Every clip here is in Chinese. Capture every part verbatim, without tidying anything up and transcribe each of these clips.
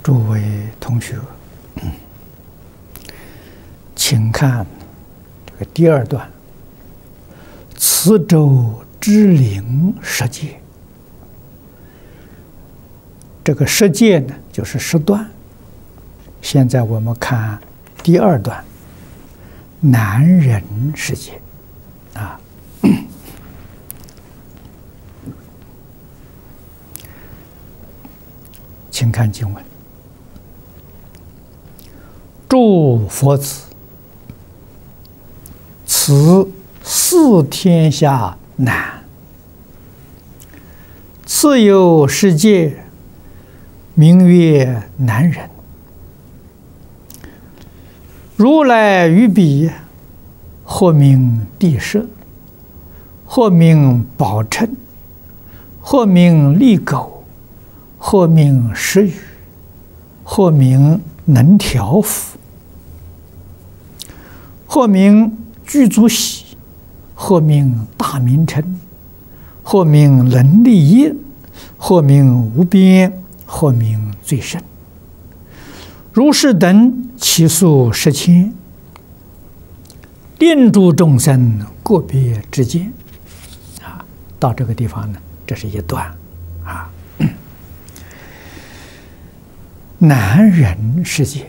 诸位同学，请看这个第二段：此周之灵十界。这个十界呢，就是十段。现在我们看第二段，男人世界啊。请看经文：诸佛子，此四天下难。次有世界，名曰男人。如来于彼，或名地舍，或名宝称，或名利狗，或名食鱼，或名能调伏，或名具足喜，或名大名称，或名能利业，或名无边，或名最胜。如是等其数十千，令诸众生个别之间。啊，到这个地方呢，这是一段啊。男人世界，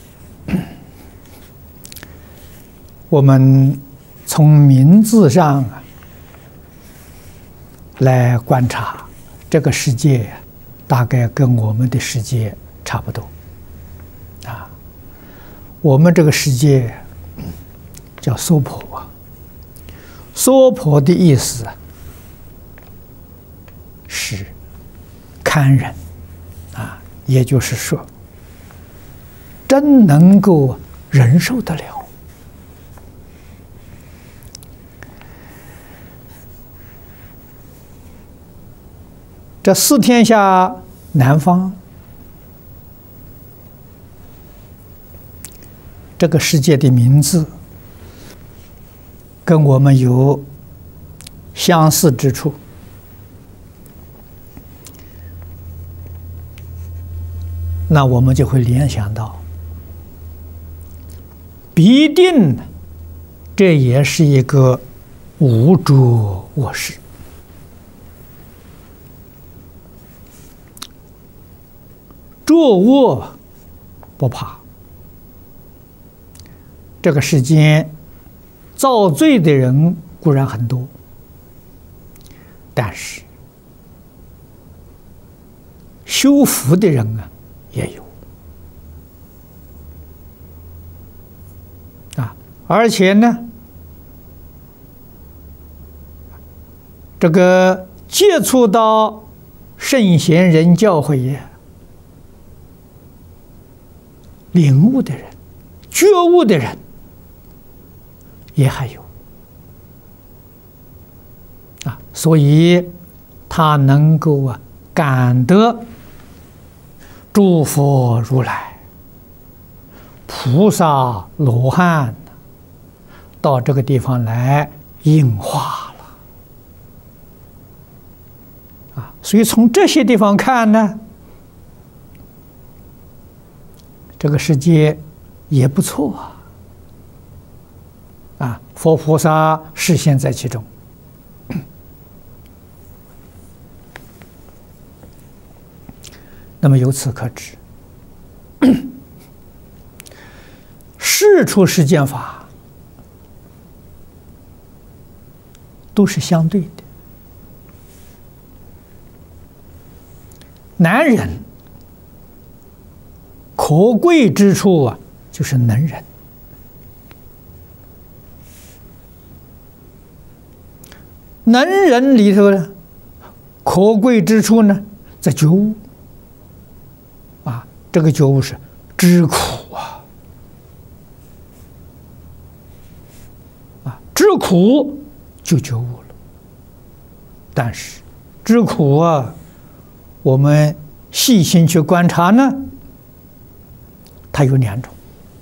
我们从名字上来观察，这个世界大概跟我们的世界差不多。啊，我们这个世界叫娑婆，娑婆的意思是堪忍啊，也就是说，真能够忍受得了。这四天下南方，这个世界的名字跟我们有相似之处。那我们就会联想到，必定这也是一个无着卧室。着卧不怕，这个世间造罪的人固然很多，但是修福的人啊也有啊，而且呢，这个接触到圣贤人教诲，领悟的人、觉悟的人也还有啊，所以他能够啊感得诸佛如来、菩萨罗汉到这个地方来应化了啊，所以从这些地方看呢，这个世界也不错啊。啊，佛菩萨示现在其中。那么由此可知，世出世间法都是相对的。男人可贵之处啊，就是能忍。能忍里头呢，可贵之处呢，在觉悟啊，这个觉悟是知苦啊，啊，知苦就觉悟了。但是知苦啊，我们细心去观察呢，它有两种，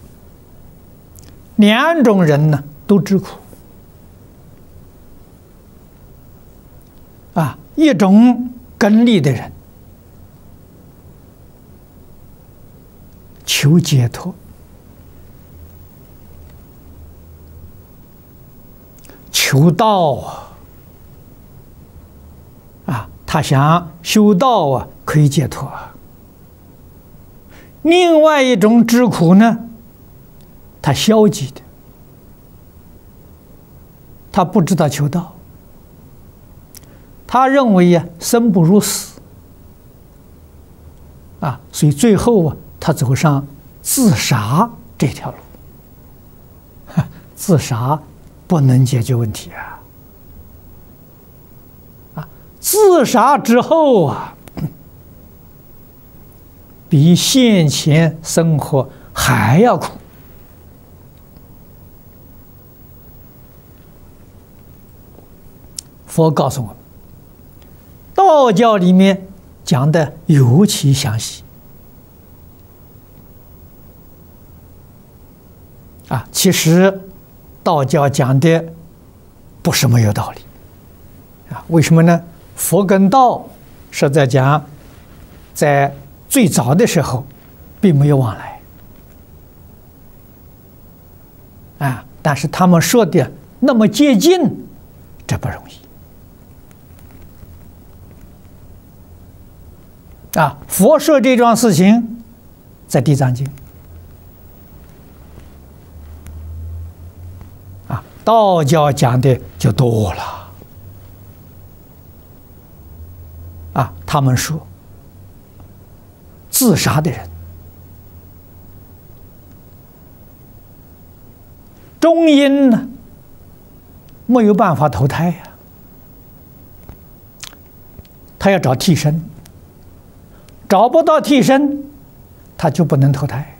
两种人呢都知苦。啊，一种根利的人， 求解脱，求道啊！啊，他想修道啊，可以解脱啊。另外一种知苦呢，他消极的，他不知道求道，他认为呀，生不如死啊，所以最后啊，他走上自杀这条路。自杀不能解决问题啊！啊，自杀之后啊，比现前生活还要苦。佛告诉我们，道教里面讲的尤其详细啊。其实道教讲的不是没有道理啊。为什么呢？佛跟道是在讲，在最早的时候并没有往来啊，但是他们说的那么接近，这不容易。啊，佛说这桩事情在《地藏经》啊，道教讲的就多了啊。他们说，自杀的人终因呢没有办法投胎呀、啊，他要找替身。找不到替身，他就不能投胎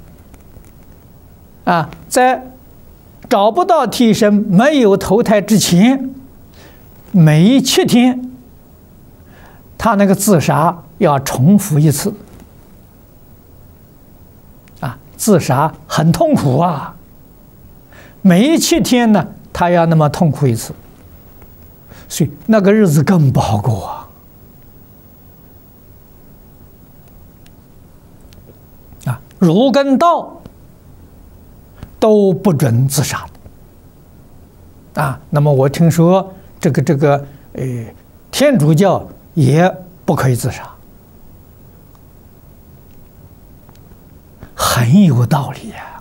啊！在找不到替身、没有投胎之前，每七天，他那个自杀要重复一次啊！自杀很痛苦啊！每七天呢，他要那么痛苦一次，所以那个日子更不好过啊！儒跟道都不准自杀的啊。那么我听说这个这个呃天主教也不可以自杀，很有道理呀、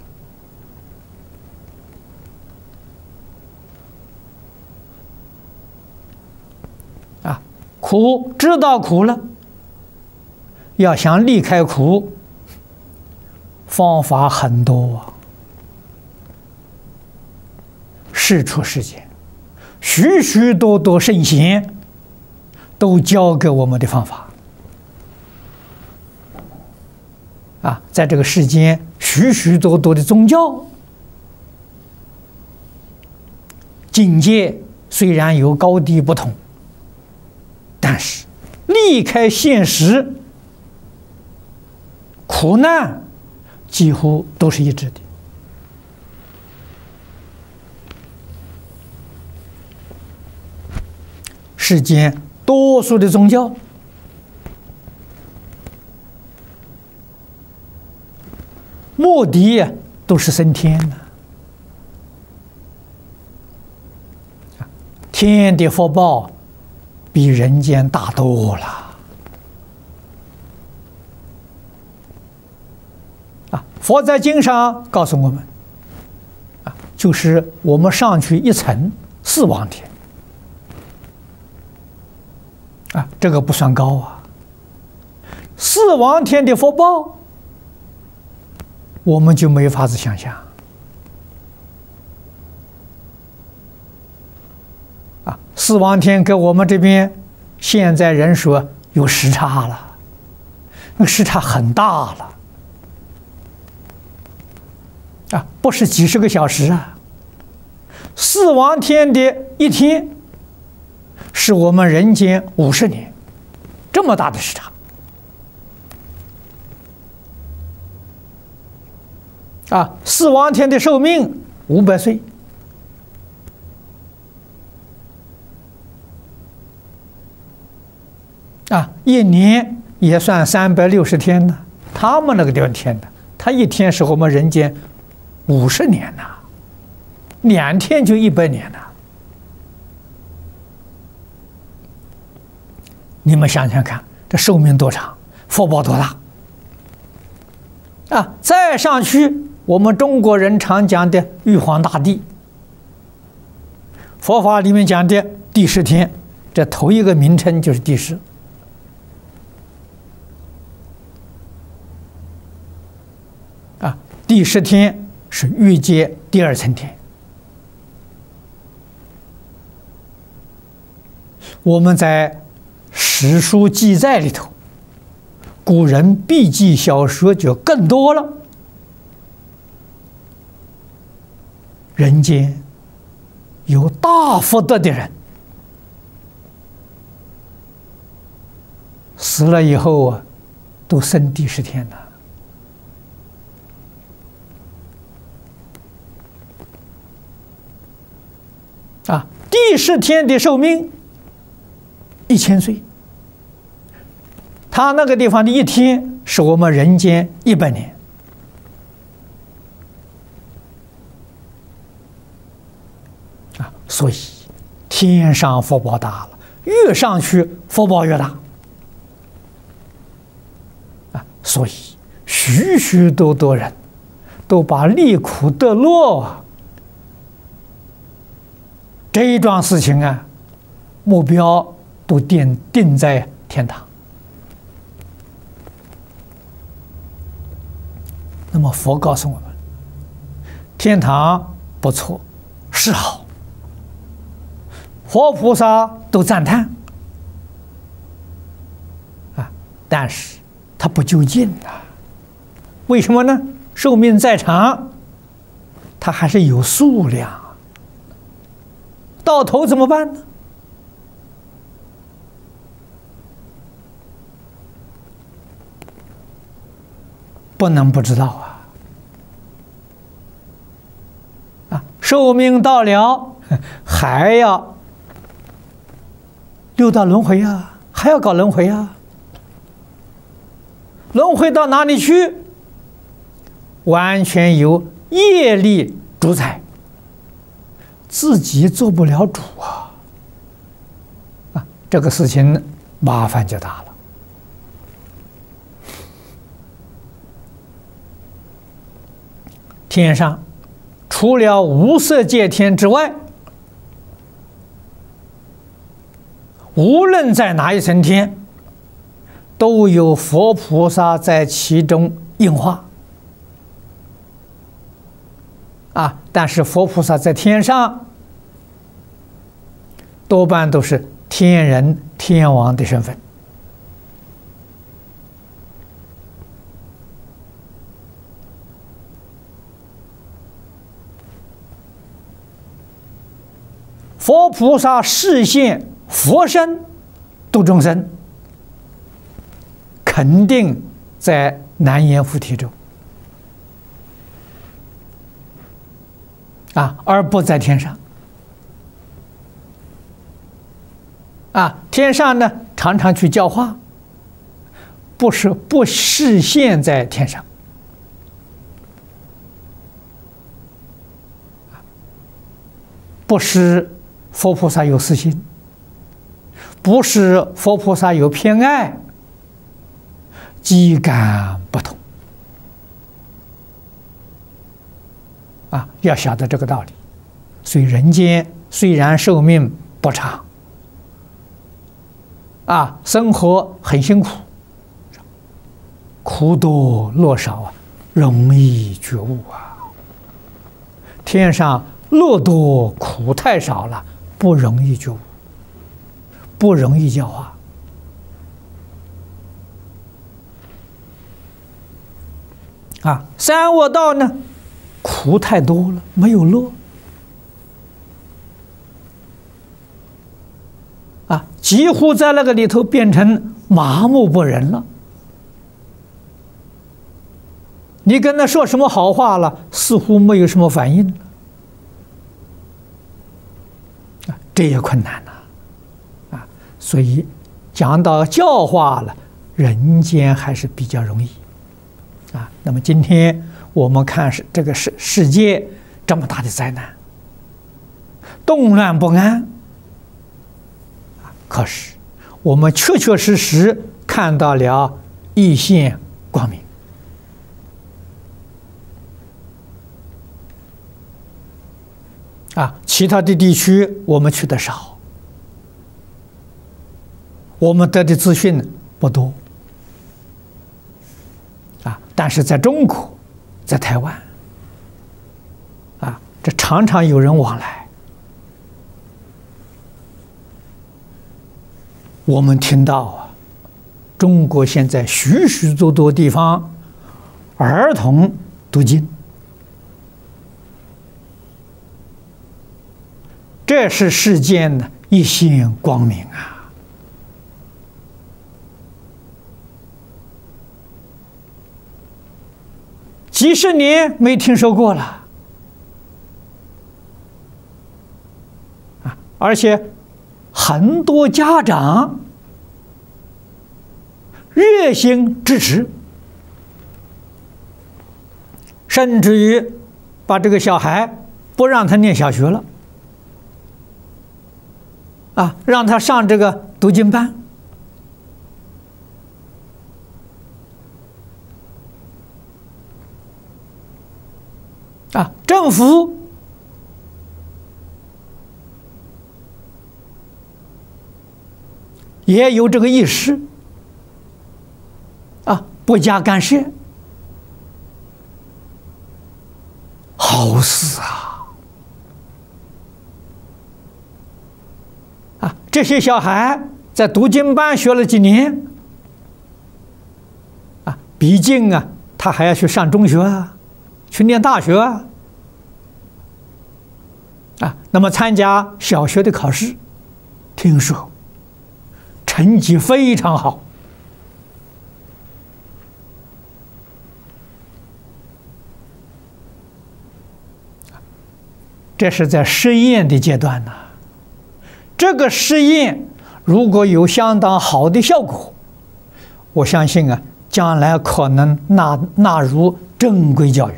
啊。啊，苦知道苦了，要想离开苦。方法很多啊，世出世间，许许多多圣贤都教给我们的方法啊。在这个世间，许许多多的宗教境界虽然有高低不同，但是离开现实，苦难几乎都是一致的。世间多数的宗教目的都是升天的，天的福报比人间大多了。佛在经上告诉我们，啊，就是我们上去一层四王天，啊，这个不算高啊。四王天的福报，我们就没法子想象。啊，四王天跟我们这边现在人说有时差了，那个时差很大了。啊，不是几十个小时啊！四王天的一天，是我们人间五十年，这么大的时差。啊，四王天的寿命五百岁，啊，一年也算三百六十天呢。他们那个地方天呢， 他一天是我们人间五十年呐，两天就一百年呐。你们想想看，这寿命多长，福报多大啊！再上去，我们中国人常讲的玉皇大帝，佛法里面讲的第十天，这头一个名称就是第十。啊，第十天是欲界第二层天。我们在史书记载里头，古人笔记小说就更多了。人间有大福德的人，死了以后啊，都升第十天了。啊，第十天的寿命一千岁，他那个地方的一天是我们人间一百年。啊，所以天上福报大了，越上去福报越大。啊，所以许许多多人都把离苦得乐啊这一桩事情啊，目标都定定在天堂。那么佛告诉我们，天堂不错，是好，佛菩萨都赞叹啊，但是他不究竟啊。为什么呢？寿命再长，它还是有数量。到头怎么办呢？不能不知道啊！啊，寿命到了，还要六道轮回啊，还要搞轮回啊。轮回到哪里去？完全由业力主宰。自己做不了主啊！啊，这个事情麻烦就大了。天上除了无色界天之外，无论在哪一层天，都有佛菩萨在其中应化。啊，但是佛菩萨在天上，多半都是天人、天王的身份。佛菩萨示现佛身度众生，肯定在南阎浮提州。啊，而不在天上。啊，天上呢，常常去教化，不是不示现在天上。不是佛菩萨有私心，不是佛菩萨有偏爱，机感不同。啊，要晓得这个道理。所以人间虽然寿命不长，啊，生活很辛苦，苦多乐少啊，容易觉悟啊。天上乐多苦太少了，不容易觉悟，不容易教化。啊，三恶道呢？苦太多了，没有乐啊，几乎在那个里头变成麻木不仁了。你跟他说什么好话了，似乎没有什么反应了，啊，这也困难了啊。所以讲到教化了，人间还是比较容易啊。 那么今天我们看是这个世世界这么大的灾难，动乱不安，可是我们确确实实看到了一线光明。啊，其他的地区我们去的少，我们得的资讯不多。啊，但是在中国，在台湾，啊，这常常有人往来。我们听到啊，中国现在许许多多地方儿童读经。这是世间的一线光明啊！几十年没听说过了啊！而且很多家长热心支持，甚至于把这个小孩不让他念小学了。啊，让他上这个读经班，啊，政府也有这个意识，啊，不加干涉，好事啊！啊，这些小孩在读经班学了几年，啊，毕竟啊，他还要去上中学啊，去念大学啊，啊，那么参加小学的考试，听说成绩非常好，这是在实验的阶段呢。这个实验如果有相当好的效果，我相信啊，将来可能纳纳入正规教育。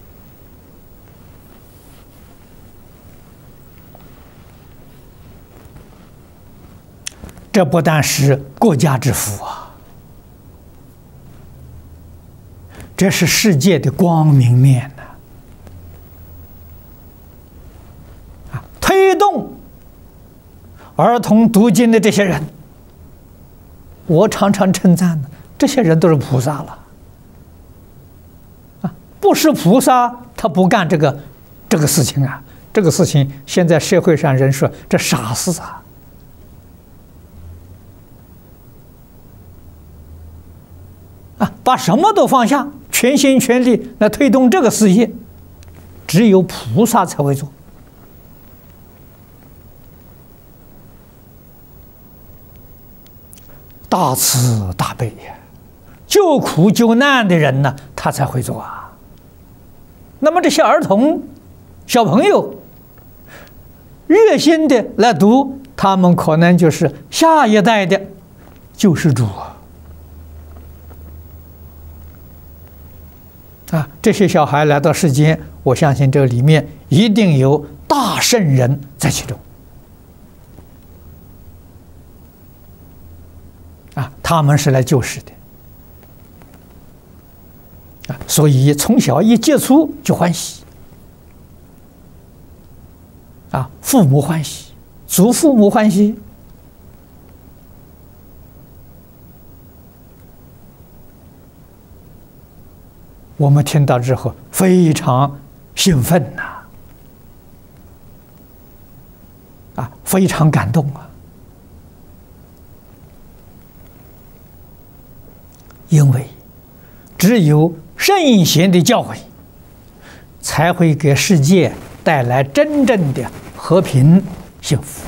这不但是国家之福啊，这是世界的光明面呐！啊，推动儿童读经的这些人，我常常称赞的，这些人都是菩萨了。啊，不是菩萨，他不干这个这个事情啊！这个事情，现在社会上人说这傻事啊！啊，把什么都放下，全心全力来推动这个事业，只有菩萨才会做。大慈大悲呀，救苦救难的人呢，他才会做啊。那么这些儿童、小朋友热心的来读，他们可能就是下一代的救世主啊！啊，这些小孩来到世间，我相信这里面一定有大圣人在其中。啊，他们是来救世的，啊，所以从小一接触就欢喜，啊，父母欢喜，祖父母欢喜，我们听到之后非常兴奋呐，啊，非常感动啊。因为只有圣贤的教诲，才会给世界带来真正的和平幸福。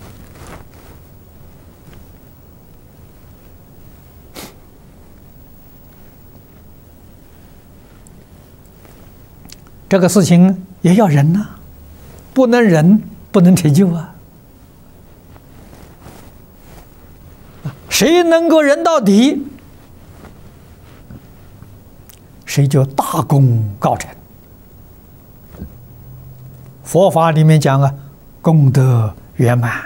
这个事情也要忍呐，不能忍，不能成就啊！谁能够忍到底？ 谁就大功告成。佛法里面讲啊，功德圆满。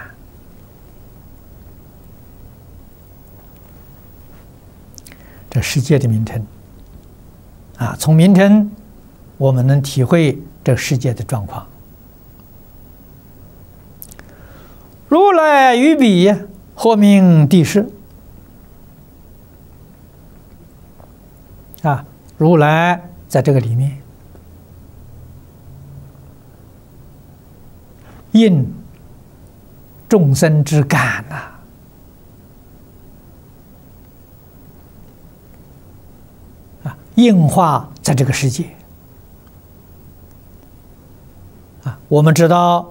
这世界的名称啊，从名称我们能体会这个世界的状况。如来于彼，或名帝释。啊，如来在这个里面，应众生之感呐、啊，啊，应化在这个世界。啊，我们知道。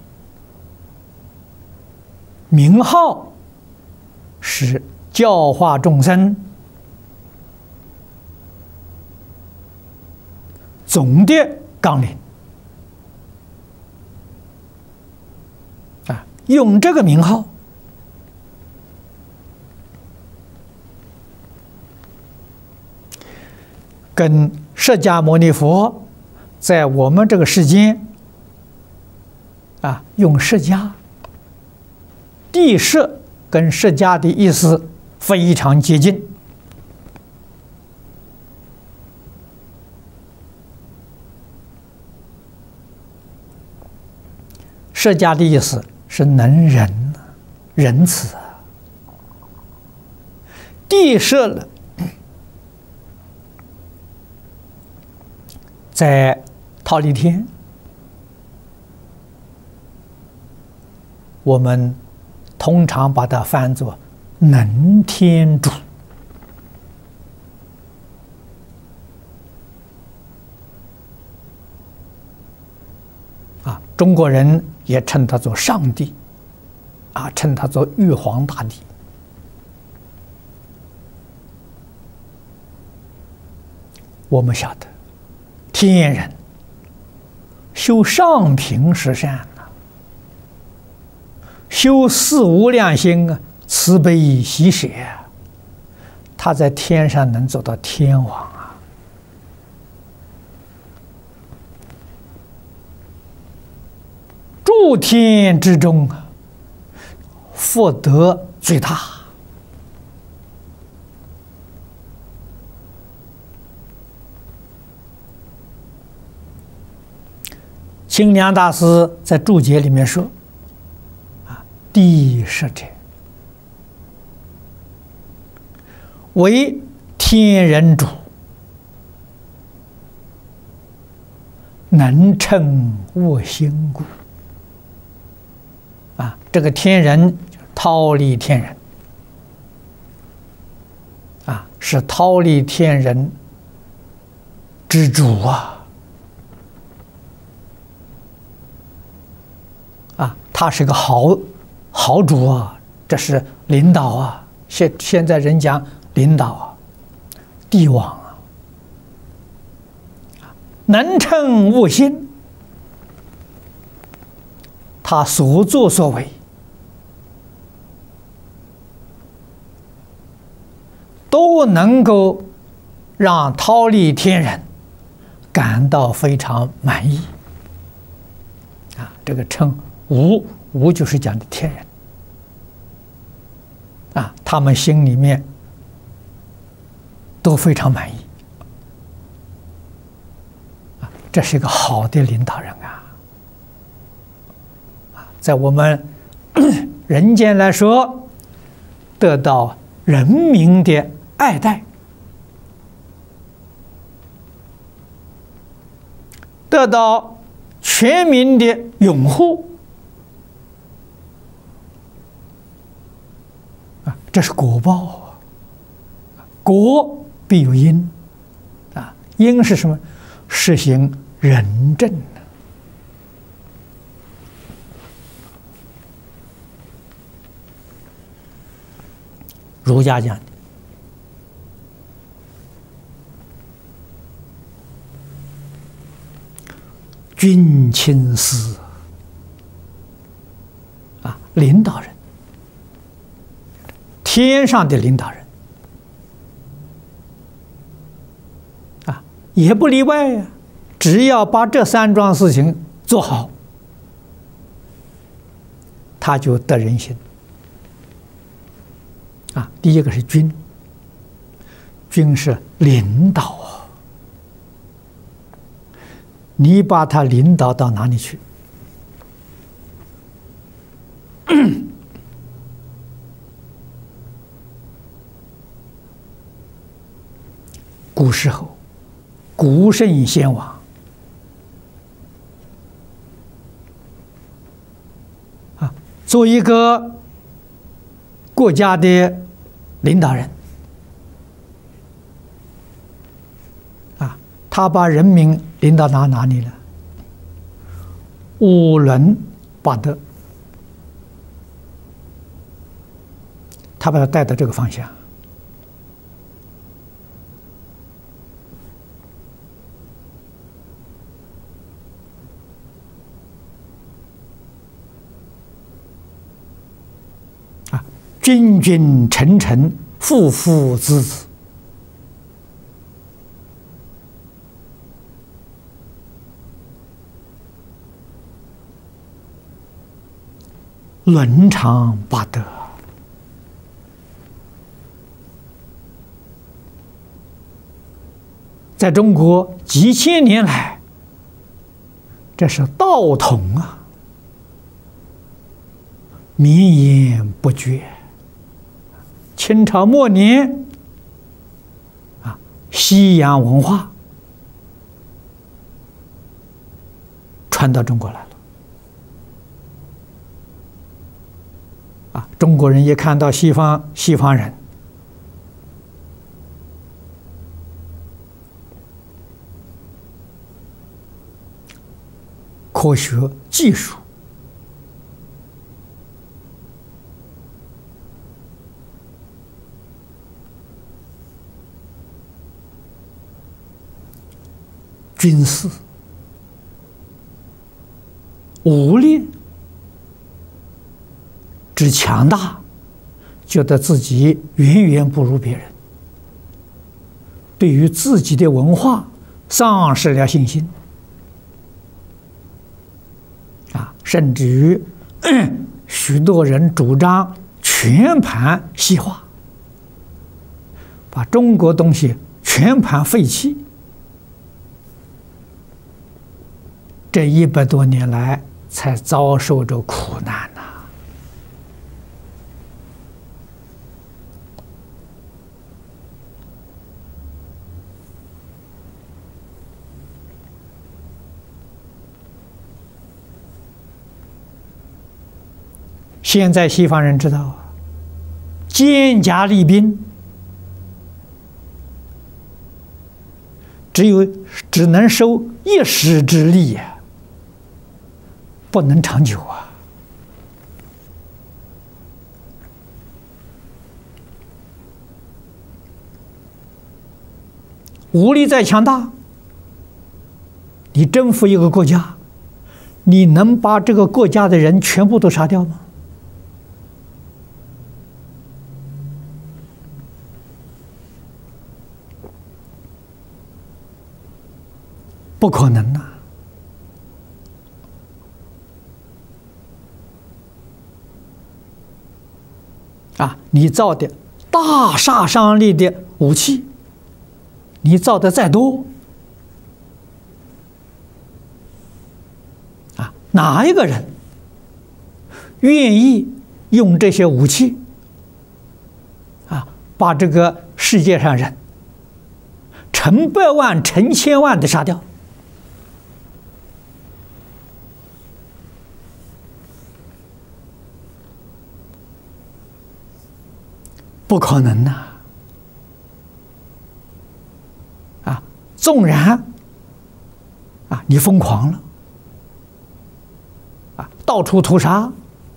名号是教化众生总的纲领啊，用这个名号跟释迦牟尼佛在我们这个世间啊，用释迦。帝释跟释迦的意思非常接近，释迦的意思是能仁、仁慈。帝释了，在忉利天，我们通常把它翻作能天主啊，中国人也称他做上帝啊，称他做玉皇大帝。我们晓得，天人修上品十善。修四无量心啊，慈悲喜舍，他在天上能做到天王啊！诸天之中啊，福德最大。清凉大师在注解里面说。帝释者，为天人主，能称我心故。啊，这个天人忉利天人，啊，是忉利天人之主啊！啊，他是个好。豪主啊，这是领导啊！现现在人讲领导啊，帝王啊，能称吾心，他所作所为都能够让忉利天人感到非常满意啊！这个称吾。吾就是讲的天人啊，他们心里面都非常满意啊，这是一个好的领导人啊！啊，在我们人间来说，得到人民的爱戴，得到全民的拥护。这是果报啊，果必有因啊，因是什么？实行仁政。儒家讲的，君亲师啊，领导人。天上的领导人啊， 也不例外呀。只要把这三桩事情做好，他就得人心。啊，第一个是君，君是领导啊，你把他领导到哪里去？古时候，古圣先王啊，做一个国家的领导人啊，他把人民领导到哪里了？五伦八德，他把他带到这个方向。君君臣臣，父父子子，伦常八德。在中国几千年来，这是道统啊，绵延不绝。清朝末年，啊，西洋文化传到中国来了。啊，中国人一看到西方西方人，科学技术。军事、武力之强大，觉得自己远远不如别人，对于自己的文化丧失了信心，啊，甚至于许多人主张全盘西化，把中国东西全盘废弃。这一百多年来，才遭受着苦难呐、啊！现在西方人知道啊，坚甲利兵，只有只能收一时之利呀、啊。不能长久啊！武力再强大，你征服一个国家，你能把这个国家的人全部都杀掉吗？不可能呐、啊！啊，你造的大杀伤力的武器，你造的再多，啊，哪一个人愿意用这些武器，啊，把这个世界上人成百万、成千万的杀掉？不可能呐！啊，纵然啊，你疯狂了，啊，到处屠杀，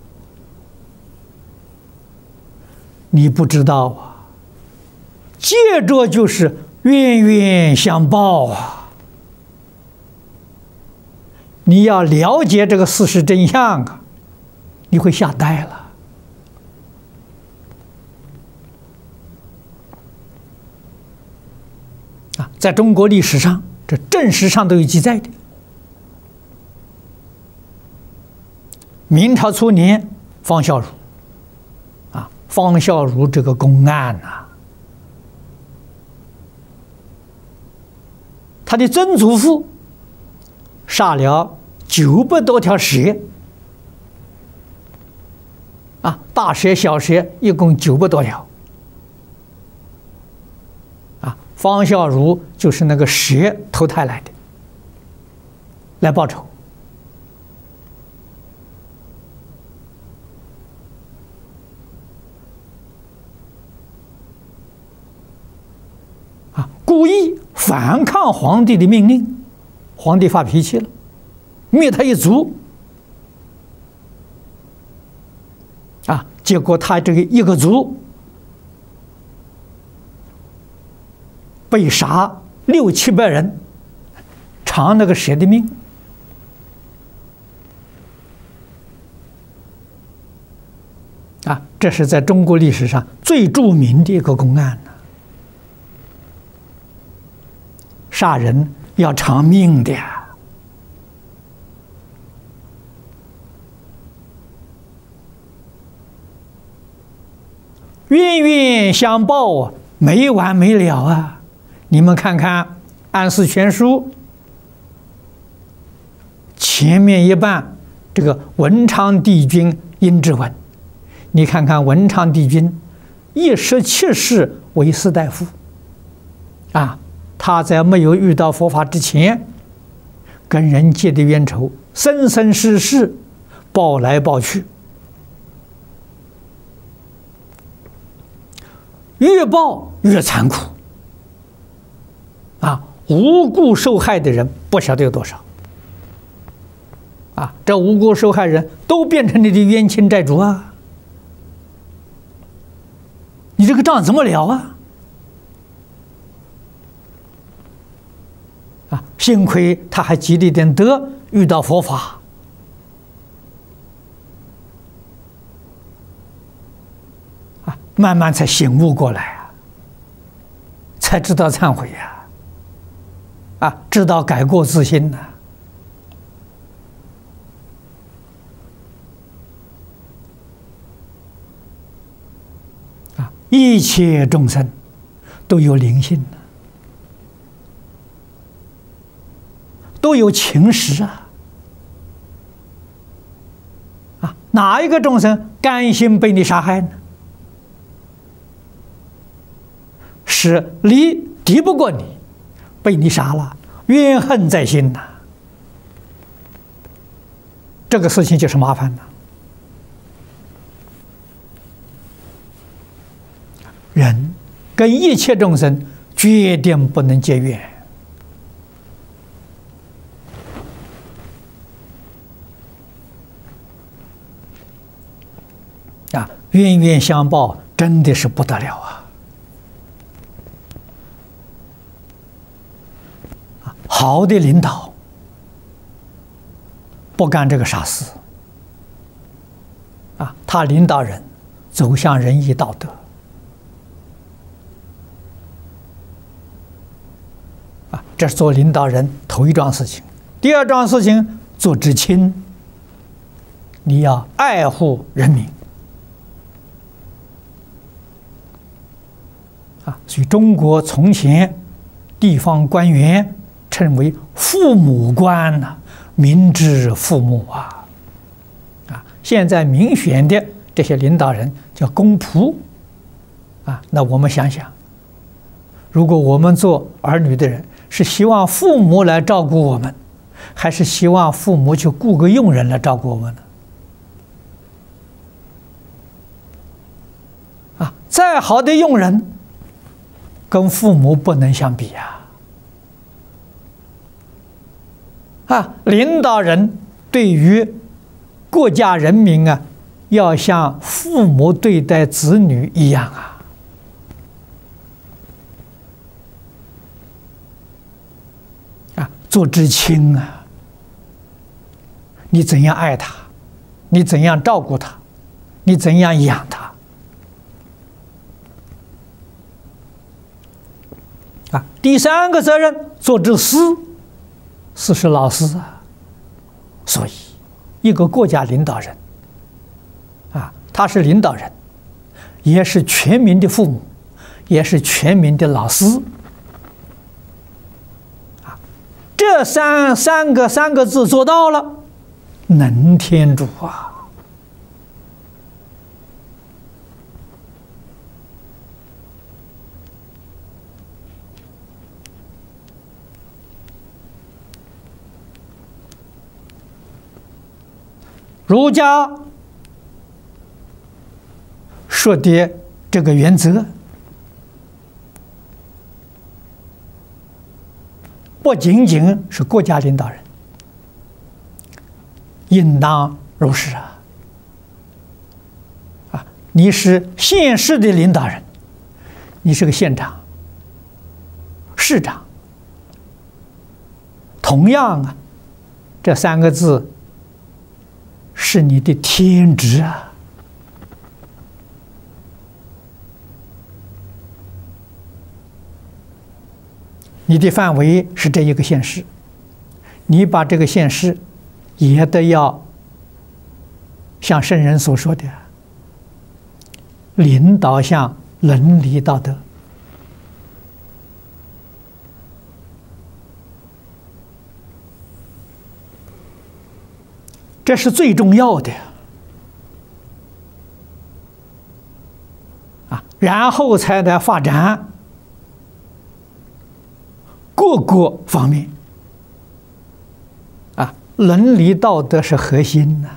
你不知道啊，接着就是冤冤相报啊！你要了解这个事实真相啊，你会吓呆了。啊，在中国历史上， 这正史上都有记载的。明朝初年，方孝孺，啊，方孝孺这个公案呐、啊，他的曾祖父杀了九百多条蛇，啊，大蛇、小蛇一共九百多条，啊，方孝孺就是那个蛇投胎来的，来报仇。故意反抗皇帝的命令，皇帝发脾气了，灭他一族。啊，结果他这个一个族被杀六七百人，偿那个蛇的命。啊，这是在中国历史上最著名的一个公案。杀人要偿命的呀！冤冤相报啊，没完没了啊！你们看看《安史全书》前面一半，这个文昌帝君殷志文，你看看文昌帝君一十七世为士大夫啊。他在没有遇到佛法之前，跟人结的冤仇，生生世世报来报去，越报越残酷啊！无辜受害的人不晓得有多少啊！这无辜受害人都变成你的冤亲债主啊！你这个账怎么了啊？幸亏他还积了一点德，遇到佛法，啊，慢慢才醒悟过来啊，才知道忏悔呀，啊，知道改过自新呐，啊，一切众生都有灵性的。都有情识啊！啊，哪一个众生甘心被你杀害呢？是你敌不过你，被你杀了，怨恨在心呐、啊。这个事情就是麻烦了。人跟一切众生决定不能结怨。啊，冤冤相报真的是不得了啊！啊，好的领导不干这个傻事啊，他领导人走向仁义道德啊，这是做领导人头一桩事情。第二桩事情，做知青，你要爱护人民。啊，所以中国从前地方官员称为父母官呐、啊，民知父母啊，啊，现在民选的这些领导人叫公仆，啊，那我们想想，如果我们做儿女的人是希望父母来照顾我们，还是希望父母去雇个佣人来照顾我们呢？啊，再好的佣人，跟父母不能相比呀！啊，领导人对于国家人民啊，要像父母对待子女一样啊！啊，做知青啊，你怎样爱他，你怎样照顾他，你怎样养他？ 第三个责任做这师，师是老师啊。所以，一个国家领导人啊，他是领导人，也是全民的父母，也是全民的老师。啊，这三三个三个字做到了，能天主啊！儒家说的这个原则，不仅仅是国家领导人，应当如是啊！啊，你是县市的领导人，你是个县长、市长，同样啊，这三个字是你的天职啊！你的范围是这一个县市，你把这个县市也得要像圣人所说的，领导向伦理道德。这是最重要的啊，然后才来发展各个方面啊，伦理道德是核心呐、啊。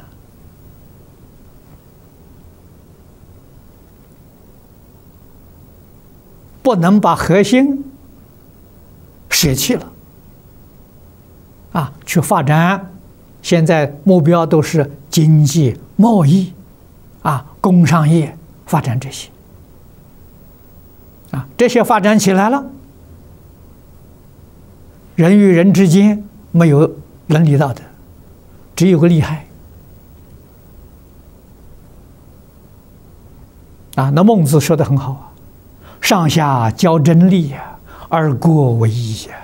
不能把核心舍弃了啊，去发展。现在目标都是经济、贸易，啊，工商业发展这些，啊，这些发展起来了，人与人之间没有伦理道德，只有个利害。啊，那孟子说的很好啊，上下交真理呀，而国为一呀。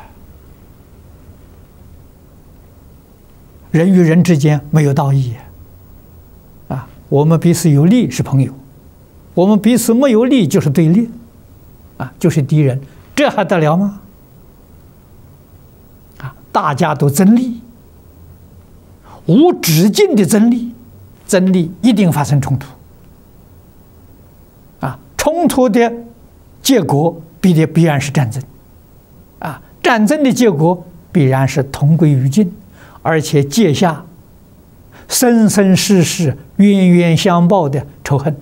人与人之间没有道义啊！我们彼此有利是朋友，我们彼此没有利就是对立，啊，就是敌人，这还得了吗？啊，大家都争利，无止境的争利，争利一定发生冲突，啊，冲突的结果必定必然是战争，啊，战争的结果必然是同归于尽。而且结下生生世世冤冤相报的仇恨，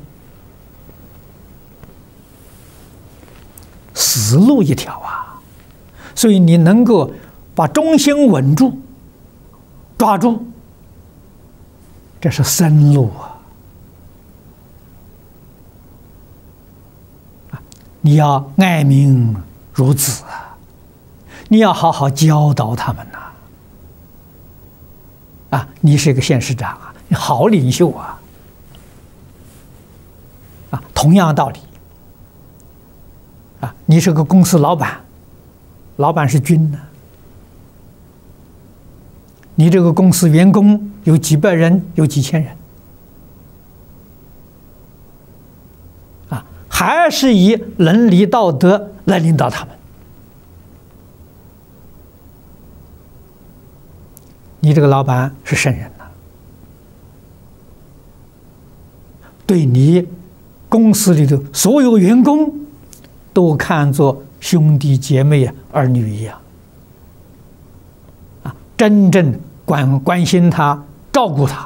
死路一条啊！所以你能够把中心稳住、抓住，这是生路啊！啊，你要爱民如子啊！你要好好教导他们呐、啊！啊，你是一个县市长啊，你好领袖啊！啊，同样道理。啊，你是个公司老板，老板是君呢。你这个公司员工有几百人，有几千人，啊，还是以伦理道德来领导他们。你这个老板是圣人呐，对你公司里的所有员工都看作兄弟姐妹、儿女一样，啊，真正关关心他、照顾他，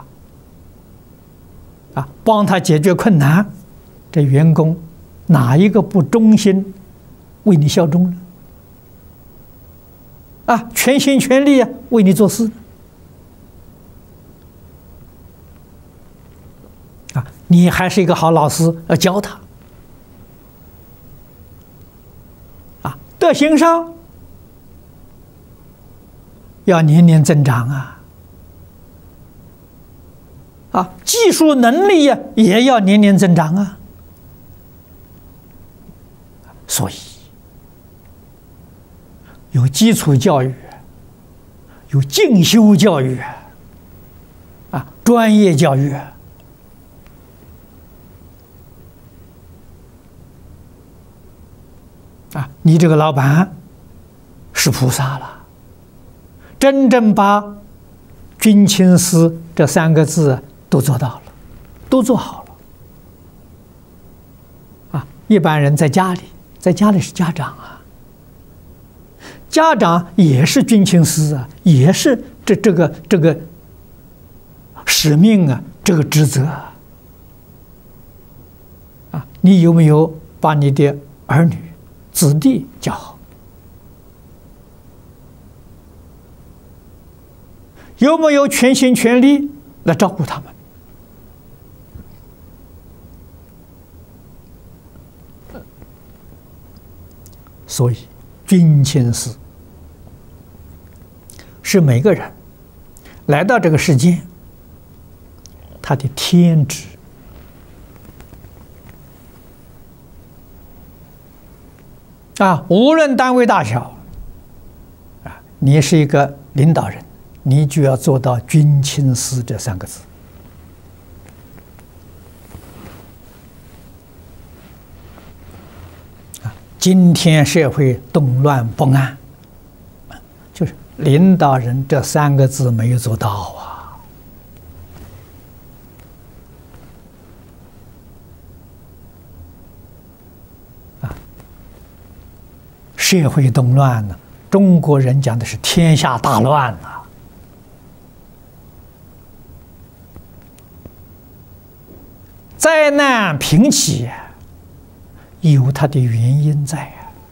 啊，帮他解决困难，这员工哪一个不忠心为你效忠呢？啊，全心全力啊为你做事。啊，你还是一个好老师，要教他。啊，德行上要年年增长啊！啊，技术能力呀也要年年增长啊！ 有基础教育，有进修教育，啊，专业教育。啊，你这个老板是菩萨了，真正把军亲师这三个字都做到了，都做好了。啊，一般人在家里，在家里是家长啊，家长也是军亲师啊，也是这这个这个使命啊，这个职责啊。啊，你有没有把你的儿女、子弟教好？有没有全心全力来照顾他们？所以，军亲师是每个人来到这个世间他的天职。啊，无论单位大小，啊，你是一个领导人，你就要做到军亲师这三个字。啊，今天社会动乱不安，就是领导人这三个字没有做到啊。啊，社会动乱呢，中国人讲的是天下大乱啊。灾难频起，有它的原因在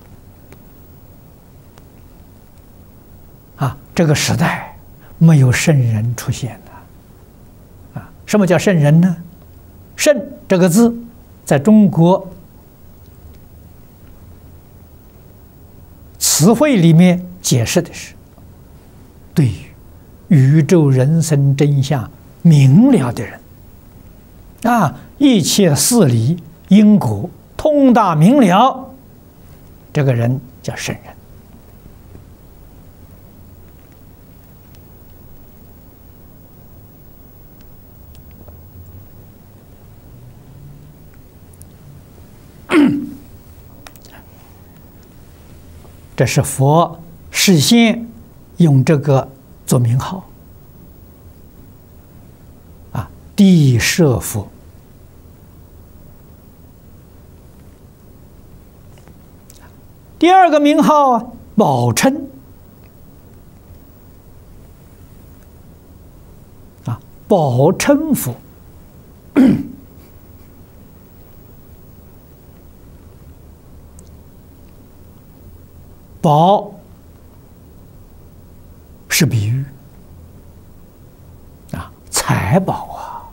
啊！啊，这个时代没有圣人出现的啊！什么叫圣人呢？圣这个字，在中国词汇里面解释的是对于宇宙人生真相明了的人啊。一切事理因果通达明了，这个人叫圣人。这是佛事先用这个做名号啊，地摄佛。第二个名号啊，宝称啊，宝称佛。宝是比喻啊，财宝啊，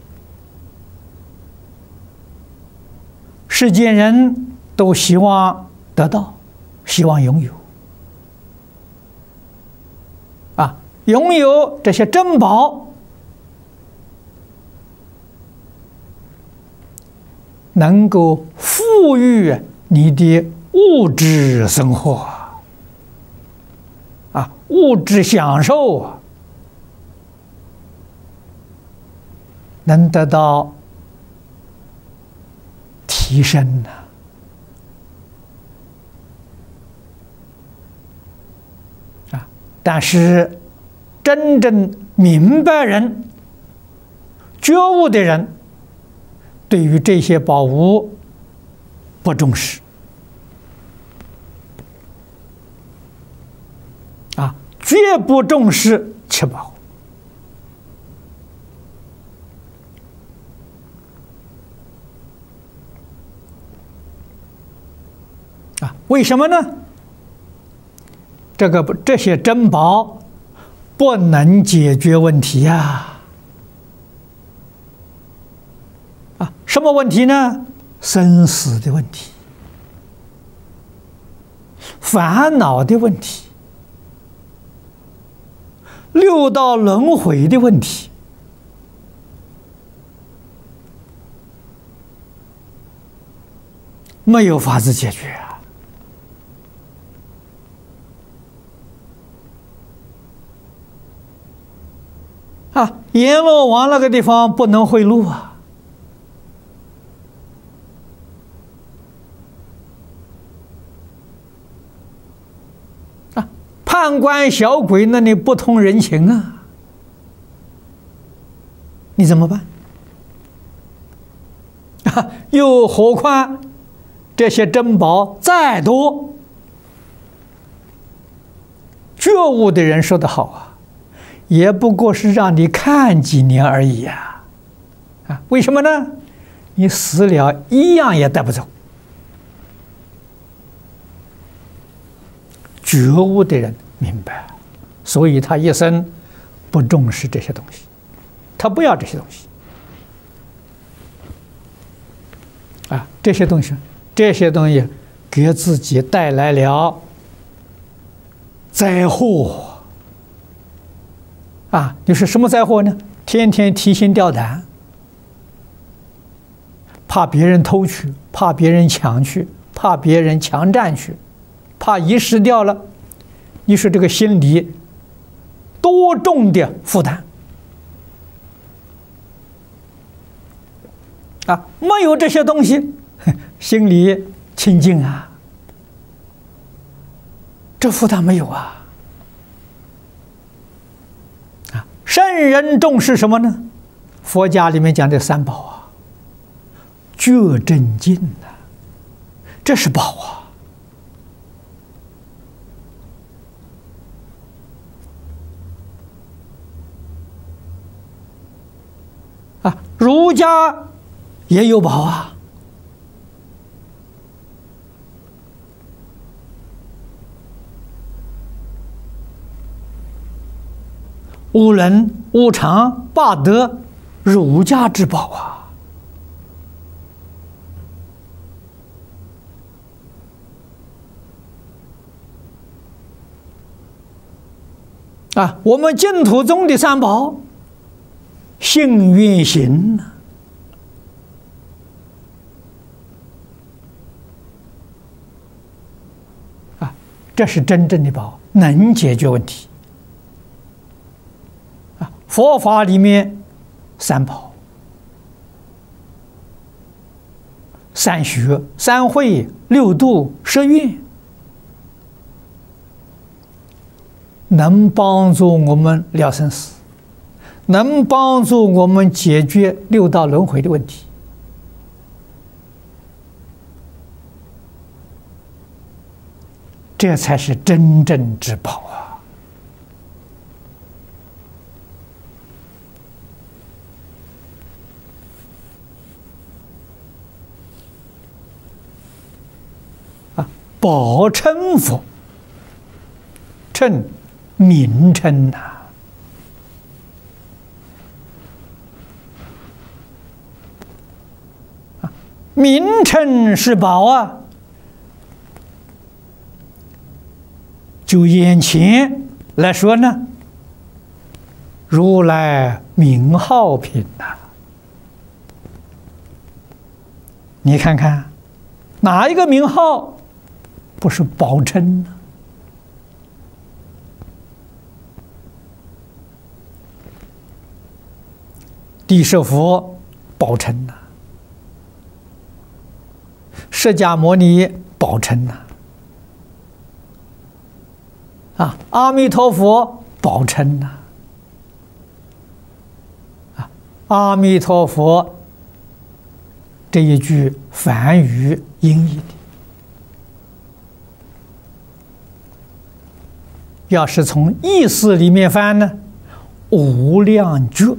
世间人都希望得到。希望拥有啊，拥有这些珍宝，能够富裕你的物质生活啊，物质享受啊，能得到提升呢。但是，真正明白人、觉悟的人，对于这些宝物不重视，啊，绝不重视七宝。啊，为什么呢？这个这些珍宝不能解决问题呀！啊，什么问题呢？生死的问题，烦恼的问题，六道轮回的问题，没有法子解决啊！ 阎罗王那个地方不能贿赂啊！啊，判官小鬼那里不通人情啊，你怎么办？啊，又何况这些珍宝再多，觉悟的人说得好啊。也不过是让你看几年而已呀，啊，为什么呢？你死了一样也带不走。觉悟的人明白，所以他一生不重视这些东西，他不要这些东西。啊，这些东西，这些东西给自己带来了灾祸。啊，你说什么灾祸呢？天天提心吊胆，怕别人偷去，怕别人抢去，怕别人强占去，怕遗失掉了。你说这个心理多重的负担啊！没有这些东西，心里清净啊，这负担没有啊。圣人重视什么呢？佛家里面讲的三宝啊，觉真净呐，这是宝啊！啊，儒家也有宝啊。五伦、五常、八德，儒家之宝啊！啊，我们净土宗的三宝，信愿行啊，这是真正的宝，能解决问题。佛法里面三宝、三学、三会、六度、十愿，能帮助我们了生死，能帮助我们解决六道轮回的问题。这才是真正之宝啊！宝称佛，称名称呐、啊，名称是宝啊。就眼前来说呢，如来名号品呐、啊，你看看哪一个名号不是宝称呢？地舍佛宝称呐，释迦牟尼宝称呐，啊，阿弥陀佛宝称呐，啊，阿弥陀佛这一句梵语音译的。要是从意思里面翻呢，无量觉，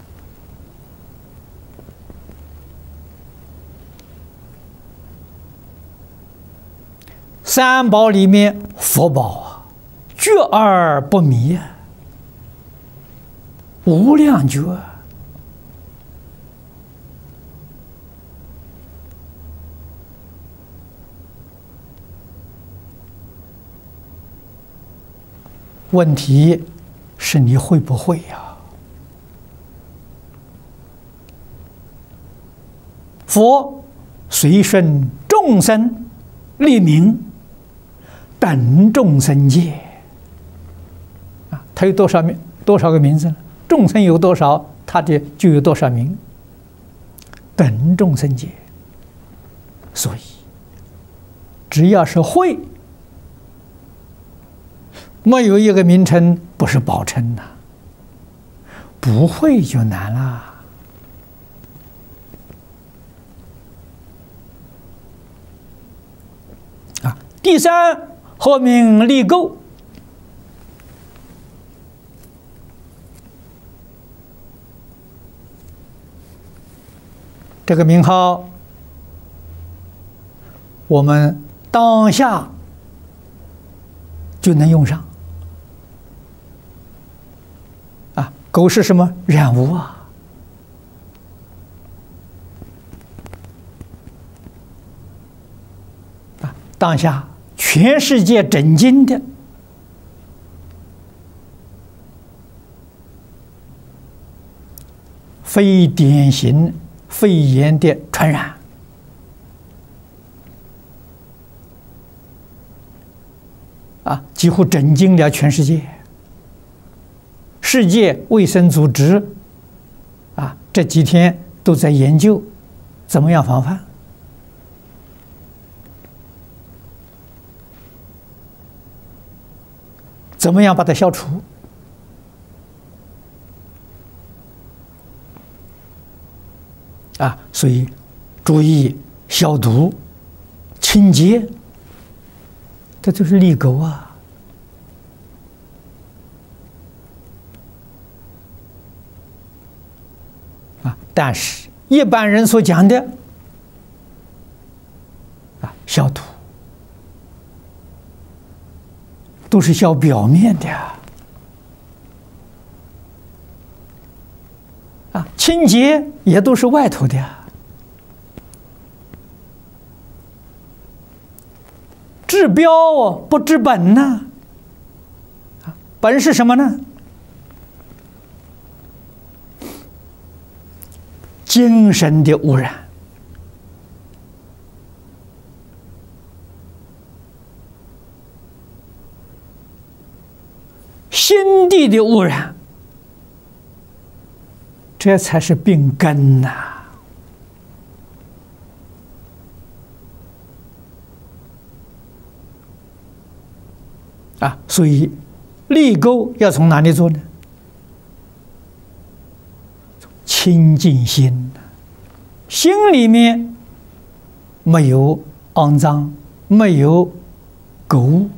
三宝里面佛宝啊，觉而不迷啊，无量觉。问题是你会不会呀？佛随顺众生立名，等众生界啊，他有多少名？多少个名字呢？ 众生有多少，他的就有多少名，等众生劫。所以，只要是会，没有一个名称不是宝称呐、啊，不会就难啦。啊，第三，或名立构。这个名号，我们当下就能用上。啊，构是什么？染污啊！啊，当下全世界震惊的非典型肺炎的传染，啊，几乎震惊了全世界。世界卫生组织啊，这几天都在研究怎么样防范，怎么样把它消除。啊，所以注意消毒、清洁，这就是立构啊！啊，但是一般人所讲的啊，消毒都是消表面的啊，清洁也都是外头的呀。治标哦，不治本呐。啊，本是什么呢？精神的污染，心地的污染，这才是病根呐。啊，所以立构要从哪里做呢？清净心，心里面没有肮脏，没有垢污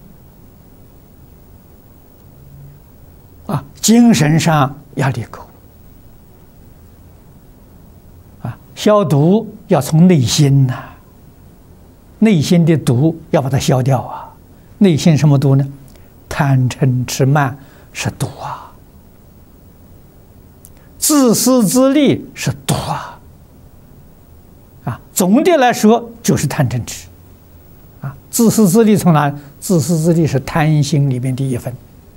啊，精神上要立构啊，消毒要从内心呐、啊，内心的毒要把它消掉啊。内心什么毒呢？贪嗔痴慢是毒啊，自私自利是毒啊，啊，总的来说就是贪嗔痴，啊，自私自利从哪？自私自利是贪心里面的一分，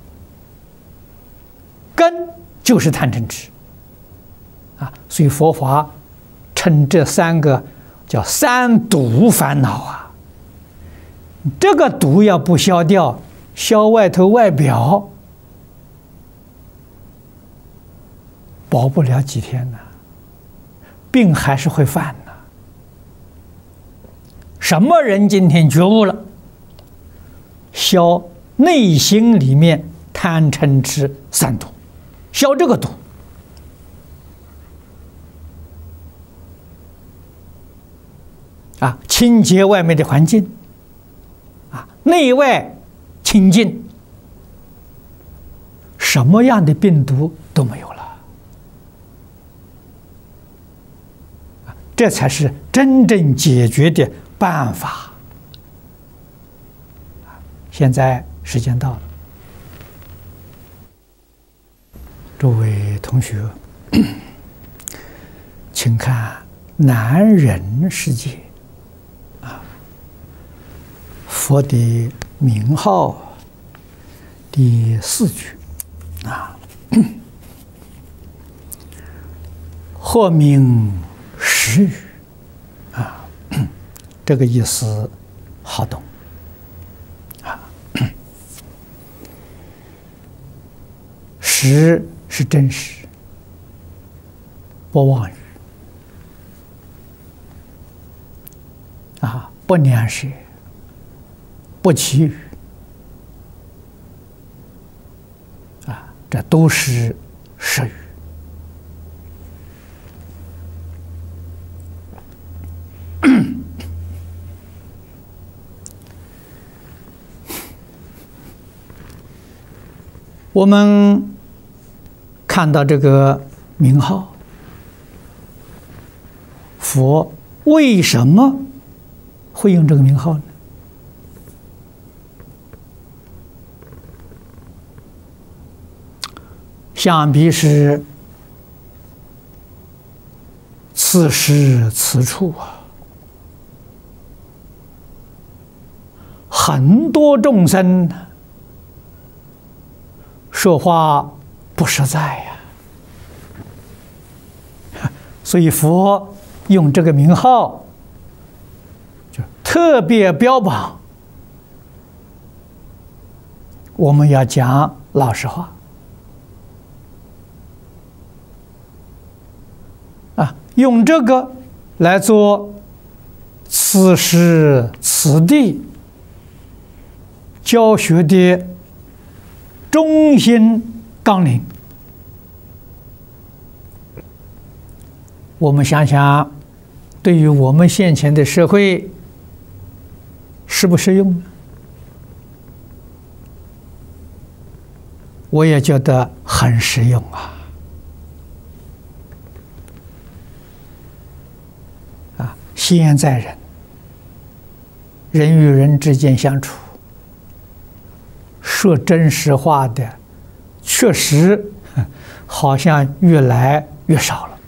根就是贪嗔痴，啊，所以佛法称这三个叫三毒烦恼啊，这个毒要不消掉，消外头外表，保不了几天呢，病还是会犯呢。什么人今天觉悟了？消内心里面贪嗔痴三毒，消这个毒，啊，清洁外面的环境，啊，内外清净，什么样的病毒都没有了。这才是真正解决的办法。现在时间到了，诸位同学，请看男人世界啊，佛的名号第四句啊，或名时语啊，这个意思好懂啊。时是真实， 不妄语啊，不两舌，不绮语啊，这都是实语。我们看到这个名号，佛为什么会用这个名号呢？想必是此时此处啊，很多众生说话不实在呀，所以佛用这个名号，就特别标榜我们要讲老实话啊，用这个来做此时此地教学的中心纲领。我们想想，对于我们现前的社会，适不适用呢？我也觉得很实用啊！啊，现在人，人与人之间相处，说真实话的，确实好像越来越少了。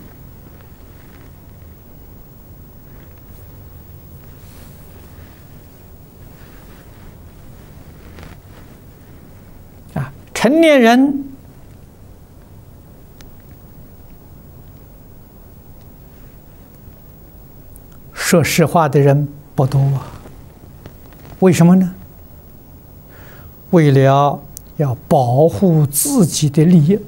啊，成年人说实话的人不多啊，为什么呢？为了要保护自己的利益，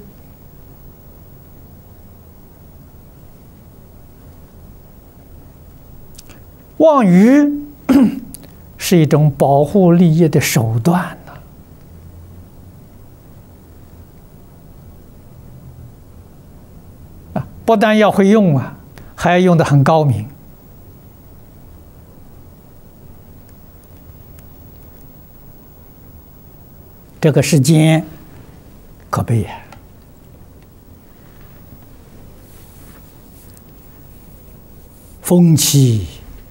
妄语是一种保护利益的手段呢。啊，不但要会用啊，还要用得很高明。这个世间可悲呀！风气